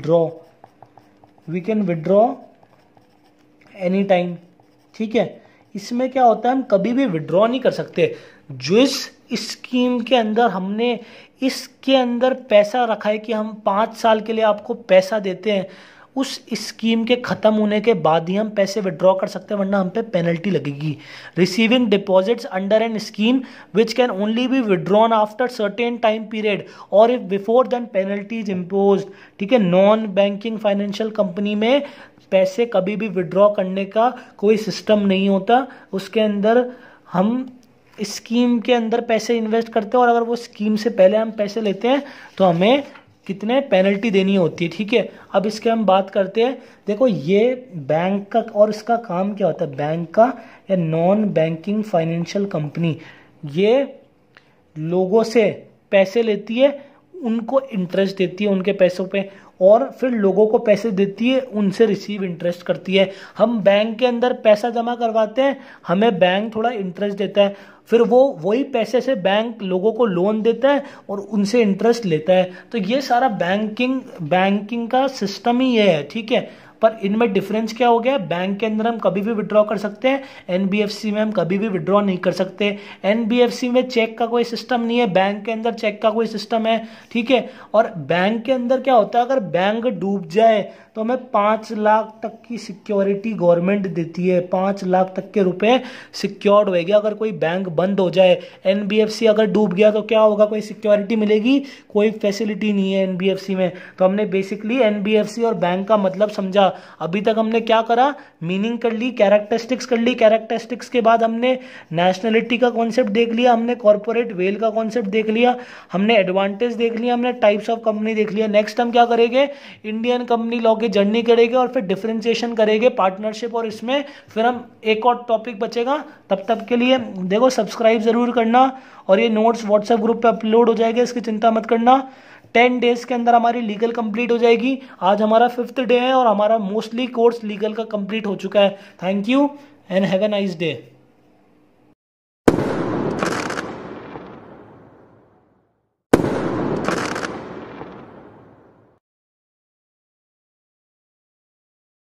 can withdraw any time. ठीक है, इसमें क्या होता है, हम कभी भी विड्रॉ नहीं कर सकते। जो इस स्कीम के अंदर हमने इसके अंदर पैसा रखा है कि हम 5 साल के लिए आपको पैसा देते हैं, उस स्कीम के ख़त्म होने के बाद ही हम पैसे विड्रॉ कर सकते हैं, वरना हम पे पेनल्टी लगेगी। Receiving deposits under an scheme which can only be withdrawn after certain time period और if before then penalty is impose. ठीक है, नॉन बैंकिंग फाइनेंशियल कंपनी में पैसे कभी भी विड्रॉ करने का कोई सिस्टम नहीं होता। उसके अंदर हम स्कीम के अंदर पैसे इन्वेस्ट करते हैं और अगर वो स्कीम से पहले हम पैसे लेते हैं तो हमें कितने पेनल्टी देनी होती है। ठीक है, अब इसके हम बात करते हैं। देखो ये बैंक का और इसका काम क्या होता है, बैंक का या नॉन बैंकिंग फाइनेंशियल कंपनी ये लोगों से पैसे लेती है, उनको इंटरेस्ट देती है उनके पैसों पे, और फिर लोगों को पैसे देती है, उनसे रिसीव इंटरेस्ट करती है। हम बैंक के अंदर पैसा जमा करवाते हैं, हमें बैंक थोड़ा इंटरेस्ट देता है, फिर वो वही पैसे से बैंक लोगों को लोन देता है और उनसे इंटरेस्ट लेता है। तो ये सारा बैंकिंग का सिस्टम ही ये है। ठीक है, पर इनमें डिफरेंस क्या हो गया, बैंक के अंदर हम कभी भी विड्रॉ कर सकते हैं, एनबीएफसी में हम कभी भी विड्रॉ नहीं कर सकते। एनबीएफसी में चेक का कोई सिस्टम नहीं है, बैंक के अंदर चेक का कोई सिस्टम है। ठीक है, और बैंक के अंदर क्या होता है, अगर बैंक डूब जाए तो हमें 5 लाख तक की सिक्योरिटी गवर्नमेंट देती है, 5 लाख तक के रुपए सिक्योर्ड होएगा अगर कोई बैंक बंद हो जाए। एनबीएफसी अगर डूब गया तो क्या होगा, कोई सिक्योरिटी मिलेगी, कोई फैसिलिटी नहीं है एनबीएफसी में। तो हमने बेसिकली एनबीएफसी और बैंक का मतलब समझा। अभी तक हमने क्या करा, मीनिंग कर ली, कैरेक्टरिस्टिक्स कर ली, कैरेक्टरिस्टिक्स के बाद हमने नेशनलिटी का कॉन्सेप्ट देख लिया, हमने कॉर्पोरेट वेल का कॉन्सेप्ट देख लिया, हमने एडवांटेज देख लिया, हमने टाइप्स ऑफ कंपनी देख लिया। नेक्स्ट हम क्या करेंगे, इंडियन कंपनी लॉ की जर्नी करेंगे और फिर डिफरेंशिएशन करेंगे, पार्टनरशिप, और इसमें फिर हम एक और टॉपिक बचेगा। तब तक के लिए देखो सब्सक्राइब जरूर करना, और ये नोट्स व्हाट्सएप ग्रुप पे अपलोड हो जाएगा, इसकी चिंता मत करना। 10 डेज के अंदर हमारी लीगल कंप्लीट हो जाएगी। आज हमारा 5th डे है और हमारा मोस्टली कोर्स लीगल का कंप्लीट हो चुका है। Thank you and have a nice day.